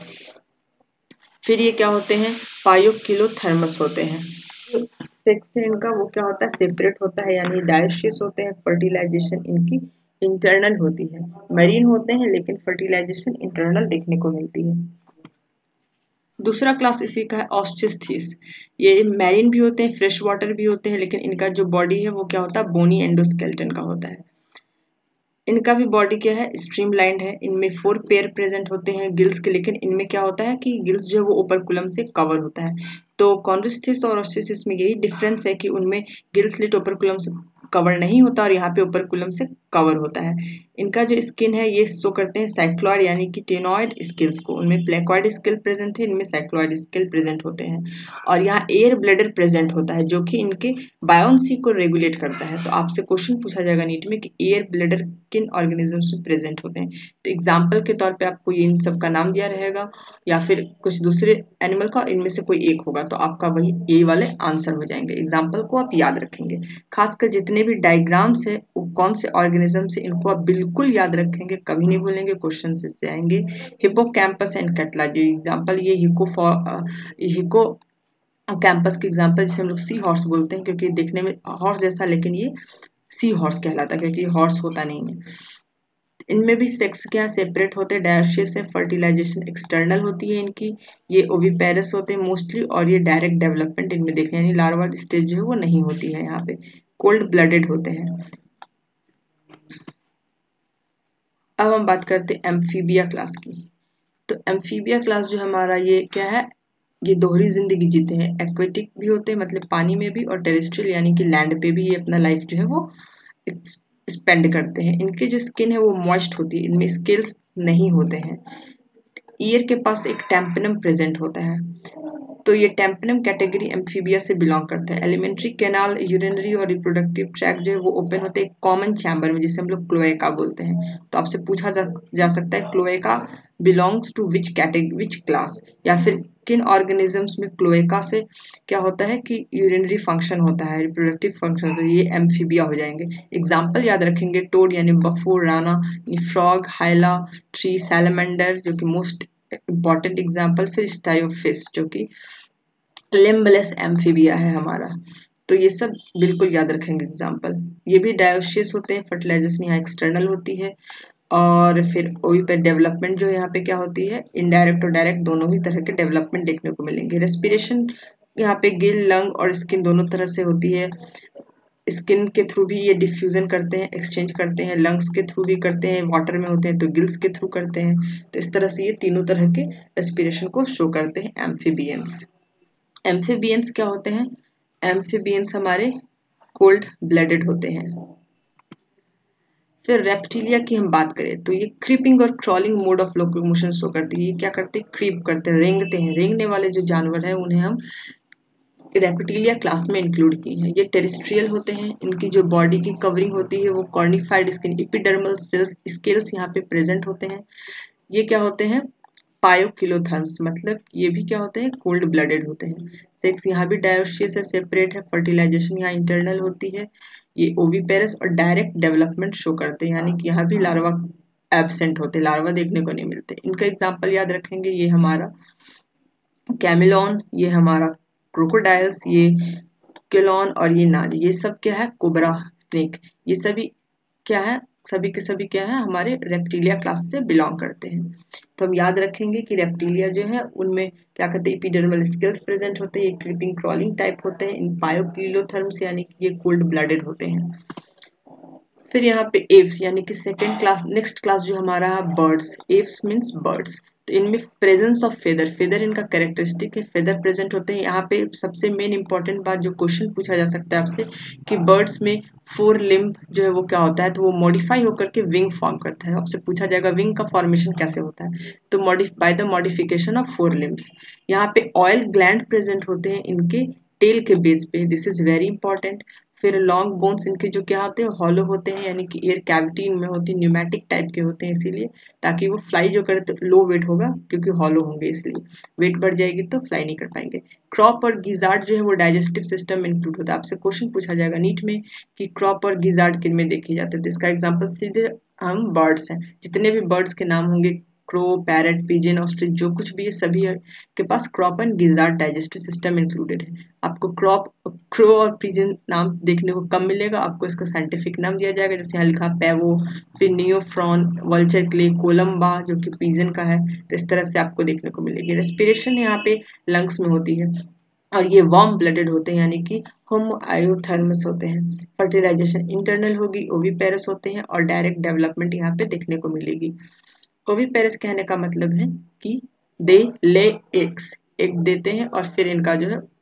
फिर ये क्या होते हैं, पायोकिलोथर्मस होते हैं। सेक्स है इनका वो क्या होता है, सेपरेट होता है यानी डायशियस होते हैं। फर्टिलाइजेशन इनकी इंटरनल होती है। मरीन होते हैं लेकिन फर्टिलाइजेशन इंटरनल देखने को मिलती है। दूसरा क्लास इसी का है ऑस्टिस्थिस। ये मैरीन भी होते हैं, फ्रेश वाटर भी होते हैं, लेकिन इनका जो बॉडी है वो क्या होता है, बोनी एंडोस्केलेटन का होता है। इनका भी बॉडी क्या है, स्ट्रीमलाइंड है। इनमें 4 पेयर प्रेजेंट होते हैं गिल्स के, लेकिन इनमें क्या होता है कि गिल्स जो है वो ओपरकुलम से कवर होता है। तो कॉन्ड्रिस्टिस और ऑस्टिस्टिस में यही डिफरेंस है कि उनमें गिल स्लिट ओपरकुलम से कवर नहीं होता और यहाँ पे ओपर्कुलम से कवर होता है। इनका जो स्किन है ये शो करते हैं साइक्लॉइड यानी कि टेनॉइड स्केल्स को। उनमें प्लेकॉइड स्केल प्रेजेंट है, इनमें साइक्लॉइड स्केल प्रेजेंट होते हैं। और यहाँ एयर ब्लैडर प्रेजेंट होता है जो कि इनके बायोन्सी को रेगुलेट करता है। तो आपसे क्वेश्चन पूछा जाएगा नीट में कि एयर ब्लैडर किन ऑर्गेनिजम्स में प्रेजेंट होते हैं। तो एग्जाम्पल के तौर पर आपको इन सब का नाम दिया रहेगा या फिर कुछ दूसरे एनिमल का, इनमें से कोई एक होगा तो आपका वही यही वाले आंसर हो जाएंगे। एग्जाम्पल को आप याद रखेंगे, खासकर जितने भी डायग्राम्स है वो कौन से ऑर्गेनिज्म से, इनको आप बिल्कुल याद रखेंगे, कभी नहीं भूलेंगे, क्वेश्चन इससे आएंगे। हिप्पोकैम्पस एंड कैटलाजी एग्जाम्पल, ये हिको कैंपस के एग्जाम्पल जिसे हम लोग सी हॉर्स बोलते हैं क्योंकि देखने में हॉर्स जैसा, लेकिन ये सी हॉर्स कहलाता है क्योंकि हॉर्स होता नहीं है। इनमें भी सेक्स क्या सेपरेट होते हैं, डायोसिस है, फर्टिलाइजेशन एक्सटर्नल होती है इनकी, ये ओविपेरस होते हैं मोस्टली, और ये डायरेक्ट डेवलपमेंट इनमें देखने यानी लार्वल स्टेज जो है वो नहीं होती है। यहाँ पे कोल्ड ब्लडेड होते हैं। अब हम बात करते हैं एम्फीबिया क्लास की। तो एम्फीबिया क्लास जो हमारा ये क्या है, ये दोहरी जिंदगी जीते हैं, एक्वेटिक भी होते हैं मतलब पानी में भी, और टेरेस्ट्रियल यानी कि लैंड पे भी ये अपना लाइफ जो है वो स्पेंड करते हैं। इनके जो स्किन है वो मॉइस्ट होती है, इनमें स्केल्स नहीं होते हैं। ईयर के पास एक टेम्पनम प्रेजेंट होता है, तो ये टेम्पनम कैटेगरी एम्फीबिया से बिलोंग करता है। एलिमेंट्री कैनाल, यूरिनरी और रिप्रोडक्टिव ट्रैक जो है वो ओपन होते हैं कॉमन चैम्बर में जिसे हम लोग क्लोएका बोलते हैं। तो आपसे पूछा जा सकता है cloaca belongs to which class, या फिर किन ऑर्गेनिजम्स में क्लोएका से क्या होता है कि यूरिनरी फंक्शन होता है, रिप्रोडक्टिव फंक्शन, तो ये एम्फीबिया हो जाएंगे। एग्जाम्पल याद रखेंगे, टोड यानी bufo, rana, frog, hyla, tree, salamander जो कि मोस्ट इंपॉर्टेंट एग्जाम्पल, फिर स्टायोफिश जो कि लिम्बलेस एम्फीबिया है हमारा। तो ये सब बिल्कुल याद रखेंगे एग्जाम्पल। ये भी डायोसिस होते हैं, फर्टिलाइजेशन यहाँ एक्सटर्नल होती है, और फिर ओवी पे डेवलपमेंट जो यहाँ पे क्या होती है, इनडायरेक्ट और डायरेक्ट दोनों ही तरह के डेवलपमेंट देखने को मिलेंगे। रेस्पिरेशन यहाँ पे गिल, लंग और स्किन दोनों तरह से होती है। स्किन के थ्रू भी ये डिफ्यूजन करते हैं, एक्सचेंज करते हैं, लंग्स के थ्रू भी करते हैं, वाटर में होते हैं तो गिल्स के थ्रू करते हैं। तो इस तरह से ये तीनों तरह के रेस्पिरेशन को शो करते हैं एम्फीबियंस। एम्फीबियंस क्या होते हैं, एम्फीबियंस हमारे कोल्ड ब्लडेड होते हैं। फिर रेप्टिलिया की हम बात करें तो ये क्रीपिंग और crawling mode of locomotion show करती है। ये क्या करते हैं, क्रीप करते हैं, रेंगते हैं। रेंगने वाले जो जानवर हैं उन्हें हम रेप्टिलिया क्लास में इंक्लूड की हैं। ये टेरेस्ट्रियल होते हैं, इनकी जो बॉडी की कवरिंग होती है वो cornified skin, epidermal cells scales यहाँ पे प्रेजेंट होते हैं। ये क्या होते हैं, पायोकिलोथर्म्स, मतलब ये भी क्या होते हैं, कोल्ड ब्लडेड होते हैं। सेक्स यहाँ भी डायोसिस से सेपरेट है, फर्टिलाइजेशन यहाँ इंटरनल होती है। ये ओविपेरस और डायरेक्ट डेवलपमेंट शो करते हैं, यानी कि यहाँ भी लार्वा एब्सेंट होते, लार्वा देखने को नहीं मिलते। इनका एग्जाम्पल याद रखेंगे, ये हमारा कैमिलॉन, ये हमारा क्रोकोडाइल्स, ये केलॉन और ये नाज, ये सब क्या है, कोबरा स्नेक, ये सभी क्या है, सभी के सभी क्या है, हमारे रेप्टिलिया क्लास से बिलोंग करते हैं। तो हम याद रखेंगे कि रेप्टिलिया जो है उनमें क्या कहते हैं, एपिडर्मल स्केल्स प्रेजेंट होते हैं, ये क्रीपिंग क्रॉलिंग टाइप होते हैं, इन पायोकिलोथर्म्स यानी कि ये कोल्ड ब्लडेड होते हैं। फिर यहाँ पे एव्स यानी कि सेकेंड क्लास, नेक्स्ट क्लास जो हमारा है बर्ड्स, एव्स मीन्स बर्ड्स। तो इनमें प्रेजेंस ऑफ फेदर, फेदर इनका कैरेक्टरिस्टिक है, फेदर प्रेजेंट होते हैं। यहाँ पे सबसे मेन इंपॉर्टेंट बात जो क्वेश्चन पूछा जा सकता है आपसे कि बर्ड्स में 4 लिम्ब जो है वो क्या होता है, तो वो मॉडिफाई होकर के विंग फॉर्म करता है। आपसे पूछा जाएगा विंग का फॉर्मेशन कैसे होता है, तो by the modification of 4 limbs. यहाँ पे ऑयल ग्लैंड प्रेजेंट होते हैं इनके टेल के बेस पे, दिस इज वेरी इंपॉर्टेंट। फिर लॉन्ग बोन्स इनके जो क्या होते हैं, हॉलो होते हैं, यानी कि एयर कैविटी इनमें होती है, न्यूमेटिक टाइप के होते हैं इसीलिए, ताकि वो फ्लाई जो करे तो लो वेट होगा क्योंकि हॉलो होंगे, इसलिए वेट बढ़ जाएगी तो फ्लाई नहीं कर पाएंगे। क्रॉप और गिजार्ड जो है वो डाइजेस्टिव सिस्टम में इंक्लूड होता है। आपसे क्वेश्चन पूछा जाएगा नीट में कि क्रॉप और गिजार्ड किन में देखे जाते हैं, तो इसका एग्जाम्पल सीधे हम बर्ड्स हैं, जितने भी बर्ड्स के नाम होंगे, क्रो, पैरट, पिजन, ऑस्ट्रिच, जो कुछ भी है सभी के पास crop and gizzard digestive system included है। आपको क्रो और पिजन नाम देखने को कम मिलेगा, आपको इसका साइंटिफिक नाम दिया जाएगा, जैसे यहाँ लिखा पेवो, फिर नियोफ्रॉन, वल्चर क्ले, कोलम्बा जो कि पिजन का है, तो इस तरह से आपको देखने को मिलेगी। रेस्पिरेशन यहाँ पे लंग्स में होती है, और ये वार्म ब्लडेड होते हैं यानी कि होमोआयोथर्मस होते हैं। फर्टिलाइजेशन इंटरनल होगी, ओविपेरस होते हैं, और डायरेक्ट डेवलपमेंट यहाँ पे देखने को मिलेगी। ओविपेरस कहने का मतलब है कि दे ले एग्स, एग देते हैं और फिर इनका जो है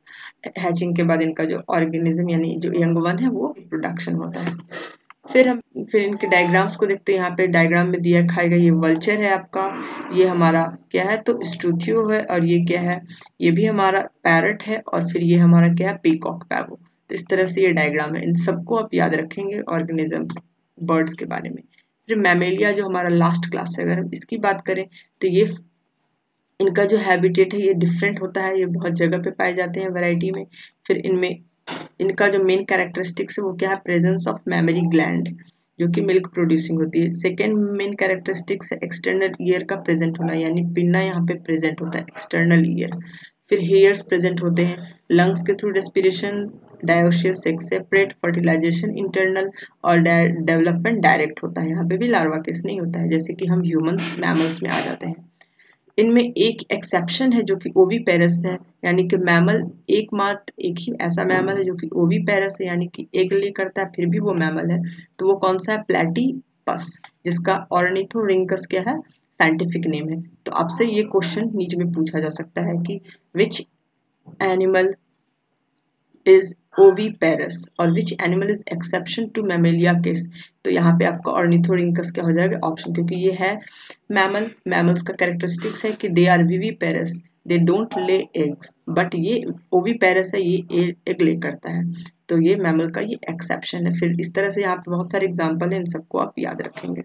हैचिंग के बाद इनका जो ऑर्गेनिज्म यानी जो यंग वन है वो प्रोडक्शन होता है। फिर इनके डायग्राम्स को देखते हैं। यहाँ पे डायग्राम में दिया खाएगा, ये वल्चर है आपका, ये हमारा क्या है तो स्ट्रूथियो है, और ये क्या है, ये भी हमारा पैरट है, और फिर ये हमारा क्या है पीकॉक पैवो। तो इस तरह से ये डायग्राम है, इन सबको आप याद रखेंगे ऑर्गेनिजम्स बर्ड्स के बारे में। फिर मैमेलिया जो हमारा लास्ट क्लास है, अगर हम इसकी बात करें तो ये इनका जो हैबिटेट है ये डिफरेंट होता है, ये बहुत जगह पे पाए जाते हैं वैरायटी में। फिर इनमें इनका जो मेन कैरेक्टरिस्टिक्स है वो क्या है, प्रेजेंस ऑफ मैमरी ग्लैंड जो कि मिल्क प्रोड्यूसिंग होती है। सेकेंड मेन कैरेक्टरिस्टिक्स है एक्सटर्नल ईयर का प्रेजेंट होना, यानी पिन्ना यहाँ पे प्रेजेंट होता है, एक्सटर्नल ईयर। फिर हेयर्स प्रेजेंट होते हैं, लंग्स के through respiration, dioecious sex separate, fertilisation internal, और डेवलपमेंट डायरेक्ट होता है। यहाँ पे भी लार्वा केस नहीं होता है, जैसे कि हम ह्यूमंस मैमल्स में आ जाते हैं। इनमें एक एक्सेप्शन है जो कि ओवीपेरस है, यानी कि मैमल एकमात्र एक ही ऐसा मैमल है जो कि ओवीपेरस है, यानी कि एग ले करता है फिर भी वो मैमल है। तो वो कौन सा है, प्लेटीपस, जिसका ऑर्निथोरिंकस क्या है साइंटिफिक नेम है। तो आपसे ये क्वेश्चन नीचे में पूछा जा सकता है कि विच एनिमल इज ओवीपेरस और which animal is exception to mammalia case. तो यहाँ पे आपका ऑर्निथोरिंकस क्या हो जाएगा ऑप्शन, क्योंकि ये है मैमल्स का कैरेक्टरिस्टिक्स है कि they are viviparous, they don't lay eggs, but ये ओवीपेरस है, ये एग ले करता है। तो ये मैमल का ये एक्सेप्शन है। फिर इस तरह से यहाँ पे बहुत सारे एग्जाम्पल है, इन सबको आप याद रखेंगे।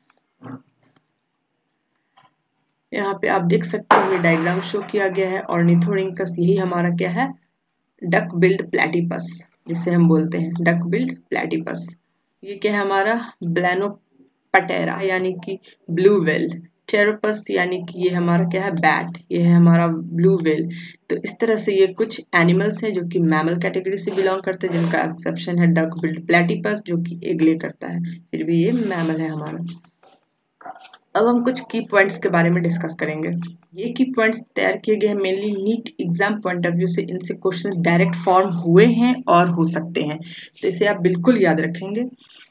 यहाँ पे आप देख सकते हैं ये डायग्राम शो किया गया है। ऑर्निथोरिंकस यही हमारा क्या है, डक बिल्ड प्लेटिपस, जिसे हम बोलते हैं डक बिल्ड प्लेटिपस। ये क्या है हमारा ब्लैनोपटेरा यानी कि ब्लू वेल, टेरोपस यानी कि ये हमारा क्या है बैट, ये है हमारा ब्लू वेल। तो इस तरह से ये कुछ एनिमल्स हैं जो कि मैमल कैटेगरी से बिलोंग करते हैं, जिनका एक्सेप्शन है डक बिल्ड प्लेटिपस जो कि एग ले करता है, फिर भी ये मैमल है हमारा। अब हम कुछ की पॉइंट्स के बारे में डिस्कस करेंगे। ये की पॉइंट्स तैयार किए गए हैं mainly NEET exam point of view से, इनसे क्वेश्चन डायरेक्ट फॉर्म हुए हैं और हो सकते हैं, तो इसे आप बिल्कुल याद रखेंगे।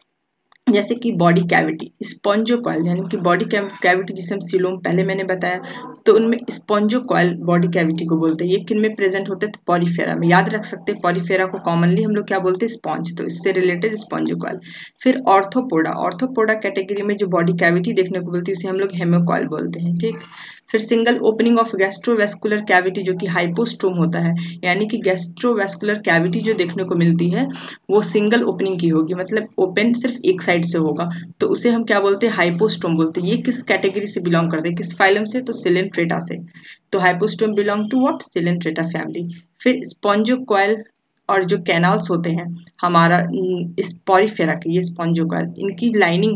जैसे कि बॉडी कैविटी, स्पॉन्जोकॉइल यानी कि बॉडी कैविटी जिसे हम सीलोम पहले मैंने बताया, तो उनमें स्पॉन्जोकॉइल बॉडी कैविटी को बोलते हैं। ये किन में प्रेजेंट होते हैं, तो पॉलीफेरा में। याद रख सकते हैं पॉलीफेरा को कॉमनली हम लोग क्या बोलते हैं, स्पॉन्ज, तो इससे रिलेटेड स्पॉन्जोकॉइल। फिर ऑर्थोपोडा कैटेगरी में जो बॉडी कैविटी देखने को मिलती है उसे हम लोग हेमोकॉइल बोलते हैं, ठीक। फिर single opening of gastrovascular cavity जो कि हाइपोस्टोम होता है, यानी कि गैस्ट्रोवेस्कुलर कैविटी जो देखने को मिलती है वो सिंगल ओपनिंग की होगी, मतलब ओपन सिर्फ एक साइड से होगा, तो उसे हम क्या बोलते हैं, हाइपोस्टोम बोलते हैं। ये किस कैटेगरी से बिलोंग करते हैं, किस फाइलम से, तो सिलेंट्रेटा से। तो hypostome belong to what, coelenterata family. फिर स्पॉन्जोकॉइल और जो कैनाल्स होते हैं हमारा इस पॉलीफेरा के, ये स्पॉन्जोकॉइल, इनकी लाइनिंग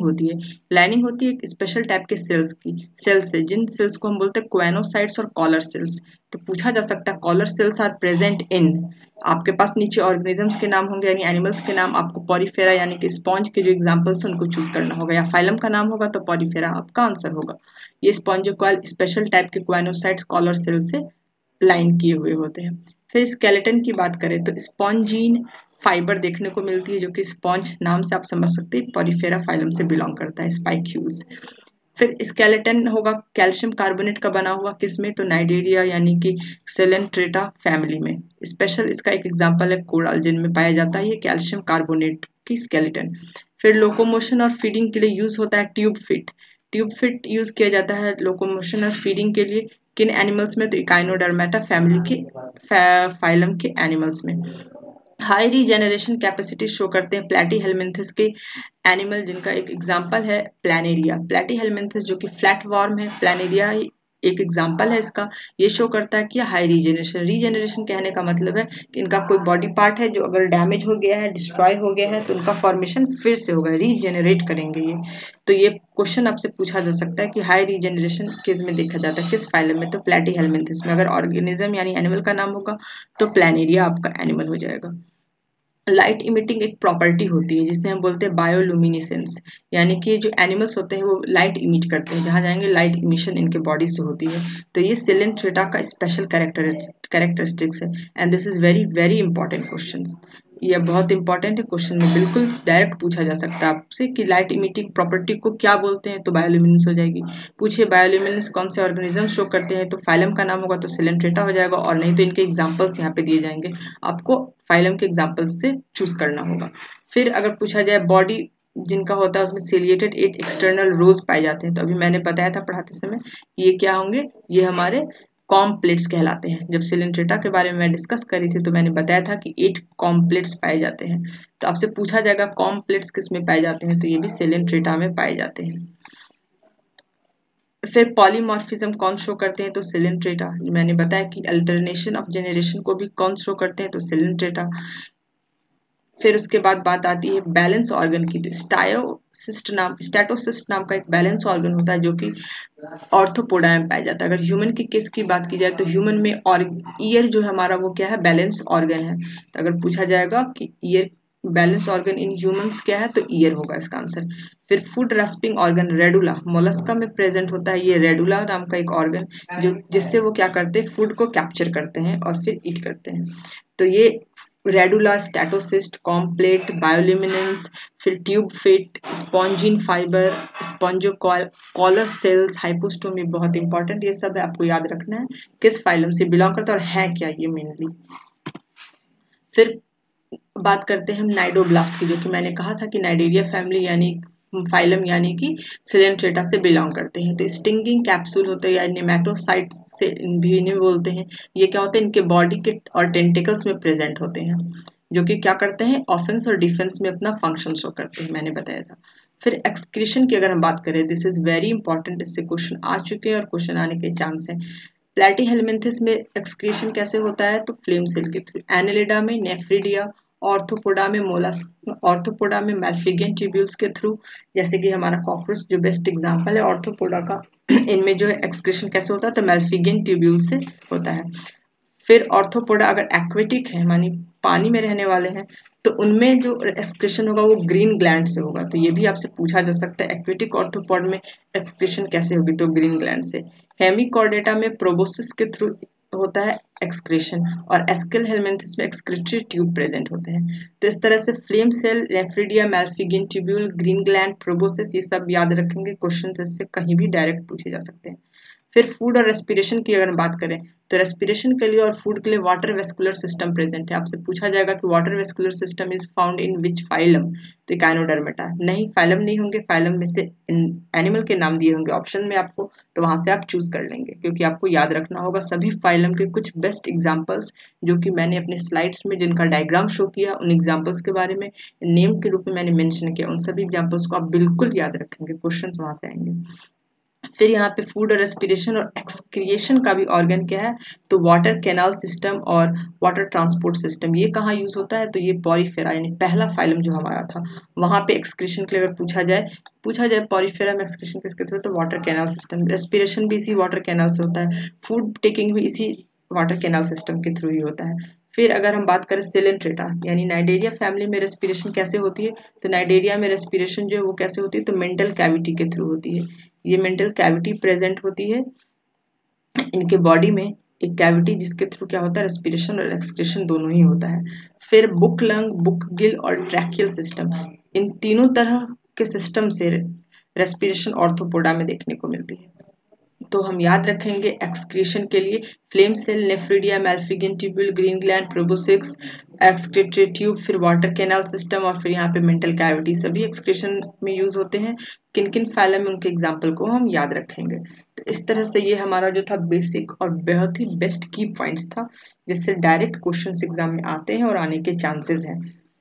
होती है एक स्पेशल टाइप के सेल्स से, जिन सेल्स को हम बोलते हैं क्वेनोसाइट्स और कॉलर सेल्स। तो पूछा जा सकता है collar cells are present in, आपके पास नीचे ऑर्गेनिजम्स के नाम होंगे यानी एनिमल्स के नाम, आपको पॉलीफेरा यानी कि स्पॉन्ज के जो एग्जांपल्स हैं उनको चूज करना होगा, या फाइलम का नाम होगा तो पॉलीफेरा आपका आंसर होगा। ये स्पॉन्जोकॉइल स्पेशल टाइप के क्वेनोसाइट्स कॉलर सेल से लाइन किए हुए होते हैं। फिर स्केलेटन की बात करें तो स्पॉन्जीन फाइबर देखने को मिलती है, जो कि स्पॉन्ज नाम से आप समझ सकते हैं पॉलीफेरा फाइलम से बिलोंग करता है, स्पाइक्यूल्स। फिर स्केलेटन होगा कैल्शियम कार्बोनेट का बना हुआ, किसमें, तो नाइडेरिया यानी कि सेलेंट्रेटा फैमिली में। स्पेशल इसका एक एग्जांपल है कोरल, जिनमें पाया जाता है ये कैल्शियम कार्बोनेट की स्केलेटन। फिर लोकोमोशन और फीडिंग के लिए यूज होता है ट्यूब फिट यूज किया जाता है लोकोमोशन और फीडिंग के लिए, किन एनिमल्स में, तो इकाइनोडर्मेटा फैमिली के फाइलम के एनिमल्स में। हाई रीजेनरेशन कैपेसिटी शो करते हैं प्लेटी हेलमिंथस के एनिमल, जिनका एक एग्जांपल है प्लेटी हेलमिंथस जो कि फ्लैट वॉर्म है, प्लानेरिया एक एग्जांपल है इसका। ये शो करता है कि हाई रीजेनरेशन कहने का मतलब है कि इनका कोई बॉडी पार्ट है जो अगर डैमेज हो गया है, डिस्ट्रॉय हो गया है, तो उनका फॉर्मेशन फिर से होगा, रीजेनरेट करेंगे ये। तो ये क्वेश्चन आपसे पूछा जा सकता है कि हाई रीजेनरेशन किस में देखा जाता है, किस फाइलम में, तो प्लेटी हेलमिंथस में। अगर ऑर्गेनिज्म यानी एनिमल का नाम होगा तो प्लानेरिया आपका एनिमल हो जाएगा। लाइट इमिटिंग एक प्रॉपर्टी होती है जिसे हम बोलते हैं बायोलुमिनिसेंस, यानी कि जो एनिमल्स होते हैं वो लाइट इमिट करते हैं, जहाँ जाएंगे लाइट इमिशन इनके बॉडी से होती है। तो ये सिलेंट्रेटा का स्पेशल कैरेक्टरिस्टिक्स है, and this is very very important question. यह बहुत इंपॉर्टेंट है, क्वेश्चन में बिल्कुल डायरेक्ट पूछा जा सकता है आपसे कि लाइट इमिटिंग प्रॉपर्टी को क्या बोलते हैं, तो बायोल्यूमिनेंस हो जाएगी। पूछिए बायोल्यूमिनेंस कौन से ऑर्गेनिज्म शो करते हैं, तो फाइलम का नाम होगा तो सिलेंट्रेटा हो जाएगा, और नहीं तो इनके एग्जाम्पल्स यहाँ पे दिए जाएंगे, आपको फाइलम के एग्जाम्पल्स से चूज करना होगा। फिर अगर पूछा जाए बॉडी जिनका होता है उसमें सिलिएटेड 8 एक्सटर्नल रोज पाए जाते हैं, तो अभी मैंने बताया था पढ़ाते समय ये क्या होंगे, ये हमारे कॉम्प्लेट्स कहलाते हैं। जब सिलेंट्रेटा के बारे में मैं डिस्कस करी थी तो मैंने बताया था कि 8 कॉम्प्लेट्स पाए जाते हैं। तो आपसे पूछा जाएगा कॉम्प्लेट्स किस में पाए जाते हैं, तो ये भी सिलेंट्रेटा में पाए जाते हैं। फिर पॉलीमॉर्फिज्म कौन शो करते हैं, तो सिलेंट्रेटा। मैंने बताया कि अल्टरनेशन ऑफ जेनरेशन को भी कौन शो करते हैं, तो सिलेंट्रेटा। फिर उसके बाद बात आती है बैलेंस ऑर्गन की, तो स्टैटोसिस्ट नाम का एक बैलेंस ऑर्गन होता है जो कि ऑर्थोपोडा में पाया जाता है। अगर ह्यूमन के केस की बात की जाए तो ह्यूमन में और ईयर जो है हमारा वो क्या है, बैलेंस ऑर्गन है। तो अगर पूछा जाएगा कि ear balance organ in humans क्या है, तो ईयर होगा इसका आंसर। फिर food rasping organ radula, mollusca में प्रेजेंट होता है ये रेडुला नाम का एक ऑर्गन, जो जिससे वो क्या करते हैं, फूड को कैप्चर करते हैं और फिर ईट करते हैं। तो ये रेडुला, स्टैटोसिस्ट, कॉम्प्लेट, बायोल्यूमिनेंस, फिर tube feet, spongin fibre, spongocoel collar cells, hypostome, बहुत इंपॉर्टेंट ये सब है, आपको याद रखना है किस फाइलम से बिलोंग करता है और है क्या ये मेनली। फिर बात करते हैं हम नाइडोब्लास्ट की, जो कि मैंने कहा था कि नाइडेरिया फैमिली यानी फाइलम यानी कि सिलेंट्रेटा से बिलोंग करते हैं। तो स्टिंगिंग कैप्सूल होते हैं या नेमेटोसाइट्स से भी इन्हें बोलते हैं। ये क्या होते हैं, इनके बॉडी के और टेंटिकल्स में प्रेजेंट होते हैं, जो कि क्या करते हैं, ऑफेंस और डिफेंस में अपना फंक्शन शो करते हैं, मैंने बताया था। फिर एक्सक्रीशन की अगर हम बात करें, दिस इज वेरी इंपॉर्टेंट, इससे क्वेश्चन आ चुके हैं और क्वेश्चन आने के चांस है। प्लैटीहेलमिन्थस में एक्सक्रीशन कैसे होता है, तो फ्लेम सेल के थ्रू। एनेलिडा में नेफ्रिडिया, ऑर्थोपोडा में मोलस, ऑर्थोपोडा में मैल्फिगियन ट्यूब्यूल्स के थ्रू, जैसे कि हमारा कॉकरोच जो बेस्ट एग्जांपल है ऑर्थोपोडा का। इनमें जो है एक्सक्रीशन कैसे होता है, तो मैल्फिगियन ट्यूब्यूल से होता है। फिर ऑर्थोपोडा अगर एक्वेटिक है मानी पानी में रहने वाले हैं, तो उनमें जो एक्सक्रीशन होगा वो ग्रीन ग्लैंड से होगा। तो ये भी आपसे पूछा जा सकता है एक्वेटिक ऑर्थोपोड में एक्सक्रीशन कैसे होगी, तो ग्रीन ग्लैंड से। हेमिकॉर्डेटा में प्रोबोसिस के थ्रू होता है एक्सक्रीशन, और एस्केल हेलमिन्थस में एक्सक्रीटरी ट्यूब प्रेजेंट होते हैं। तो इस तरह से flame cell, nephridia, malpighian tubule, green gland, proboscis, ये सब याद रखेंगे, क्वेश्चन इससे कहीं भी डायरेक्ट पूछे जा सकते हैं। फिर फूड और रेस्पिरेशन की अगर बात करें, तो रेस्पिरेशन के लिए और फूड के लिए वाटर वेस्कुलर सिस्टम प्रेजेंट है। आपसे पूछा जाएगा कि water vascular system is found in which phylum, तो इकाइनोडर्मेटा। नहीं, फाइलम नहीं होंगे, फाइलम में से एनिमल के नाम दिए होंगे ऑप्शन में आपको, तो वहां से आप चूज कर लेंगे, क्योंकि आपको याद रखना होगा सभी फाइलम के कुछ बेस्ट एग्जांपल्स, जो कि मैंने अपने स्लाइड्स में जिनका डायग्राम शो किया उन एग्जांपल्स के बारे में नेम के रूप में मैंने मेंशन किया, उन सभी एग्जांपल्स को आप बिल्कुल याद रखेंगे, क्वेश्चंस वहां से आएंगे। फिर यहाँ पे फूड और रेस्पिरेशन और एक्सक्रिएशन का भी ऑर्गन क्या है, तो वाटर कैनाल सिस्टम और वाटर ट्रांसपोर्ट सिस्टम। ये कहाँ यूज होता है, तो ये पॉरीफेरा यानी पहला फाइलम जो हमारा था वहां पे एक्सक्रीशन के लिए अगर पूछा जाए पॉरीफेरा में एक्सक्रीशन किसके थ्रू, तो वाटर कैनाल सिस्टम। रेस्पिरेशन भी इसी वाटर कैनाल से होता है, फूड टेकिंग भी इसी वाटर कैनाल सिस्टम के थ्रू ही होता है। फिर अगर हम बात करें सिलेंट्रेटा यानी नाइडेरिया फैमिली में रेस्पिरेशन कैसे होती है, तो नाइडेरिया में रेस्पिरेशन जो है वो कैसे होती है, तो मेंटल कैविटी के थ्रू होती है। ये मेंटल कैविटी प्रेजेंट होती है इनके बॉडी में, एक कैविटी जिसके थ्रू क्या होता है, रेस्पिरेशन और एक्सक्रीशन दोनों ही होता है। फिर बुक लंग, बुक गिल और ट्रैकियल सिस्टम, इन तीनों तरह के सिस्टम से रेस्पिरेशन ऑर्थोपोडा में देखने को मिलती है। तो हम याद रखेंगे एक्सक्रीशन के लिए flame cell, nephridia, malpighian tubule, green gland, proboscis, excretory tube, फिर वाटर कैनाल सिस्टम और फिर यहाँ पे मेंटल कैविटी, सभी एक्सक्रीशन में यूज होते हैं। किन किन फाइलम में उनके एग्जाम्पल को हम याद रखेंगे। तो इस तरह से ये हमारा जो था बेसिक और बहुत ही बेस्ट की पॉइंट्स था, जिससे डायरेक्ट क्वेश्चन एग्जाम में आते हैं और आने के चांसेस हैं।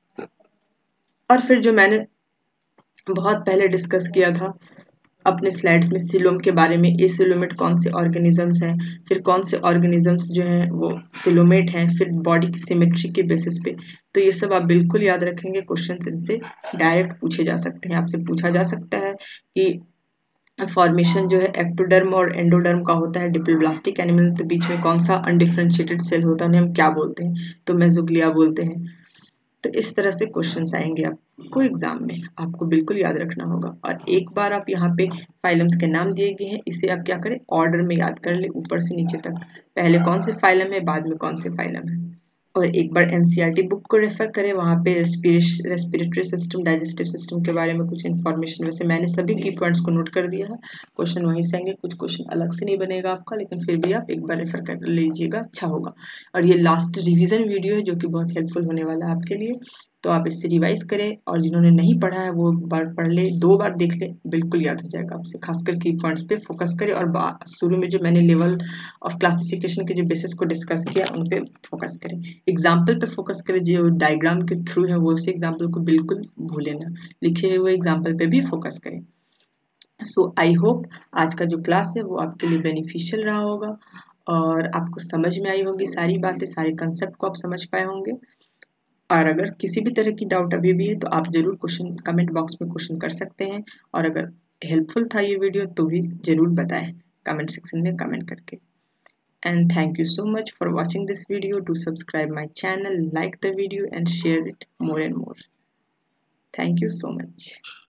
और फिर जो मैंने बहुत पहले डिस्कस किया था अपने स्लाइड्स में सिलोम के बारे में, ए सिलोमेट कौन से ऑर्गेनिजम्स हैं, फिर कौन से ऑर्गेनिजम्स जो हैं वो सिलोमेट हैं, फिर बॉडी की सिमेट्री के बेसिस पे, तो ये सब आप बिल्कुल याद रखेंगे, क्वेश्चन इनसे डायरेक्ट पूछे जा सकते हैं। आपसे पूछा जा सकता है कि फॉर्मेशन जो है एक्टोडर्म और एंडोडर्म का होता है डिप्लोब्लास्टिक एनिमल, तो बीच में कौन सा अनडिफरेंशिएटेड सेल होता है उन्हें हम क्या बोलते हैं, तो मेसोग्लिया बोलते हैं। तो इस तरह से क्वेश्चंस आएंगे आपको एग्जाम में, आपको बिल्कुल याद रखना होगा। और एक बार आप यहाँ पे फाइलम्स के नाम दिए गए हैं, इसे आप क्या करें, ऑर्डर में याद कर ले ऊपर से नीचे तक, पहले कौन से फाइलम है बाद में कौन से फाइलम है। और एक बार एनसीईआरटी बुक को रेफर करें, वहाँ पे रेस्पिरेटरी सिस्टम, डाइजेस्टिव सिस्टम के बारे में कुछ इन्फॉर्मेशन, वैसे मैंने सभी की पॉइंट्स को नोट कर दिया है, क्वेश्चन वहीं से आएंगे, कुछ क्वेश्चन अलग से नहीं बनेगा आपका, लेकिन फिर भी आप एक बार रेफर कर लीजिएगा, अच्छा होगा। और ये लास्ट रिवीजन वीडियो है जो कि बहुत हेल्पफुल होने वाला है आपके लिए, तो आप इससे रिवाइज करें, और जिन्होंने नहीं पढ़ा है वो एक बार पढ़ ले, 2 बार देख ले, बिल्कुल याद हो जाएगा आपसे। खासकर की पॉइंट्स पे फोकस करें, और शुरू में जो मैंने लेवल ऑफ क्लासिफिकेशन के जो बेसिस को डिस्कस किया उन पे फोकस करें, एग्जाम्पल पे फोकस करें, जो डायग्राम के थ्रू है वो उसी एग्जाम्पल को बिल्कुल भूले ना, लिखे हुए एग्जाम्पल पे भी फोकस करें। सो आई होप आज का जो क्लास है वो आपके लिए बेनिफिशियल रहा होगा, और आपको समझ में आई होगी सारी बातें, सारे कंसेप्ट को आप समझ पाए होंगे। और अगर किसी भी तरह की डाउट अभी भी है तो आप ज़रूर क्वेश्चन कमेंट बॉक्स में क्वेश्चन कर सकते हैं, और अगर हेल्पफुल था ये वीडियो तो भी ज़रूर बताएं कमेंट सेक्शन में कमेंट करके। And thank you so much for watching this video. Do subscribe my channel, like the video and share it more and more. Thank you so much.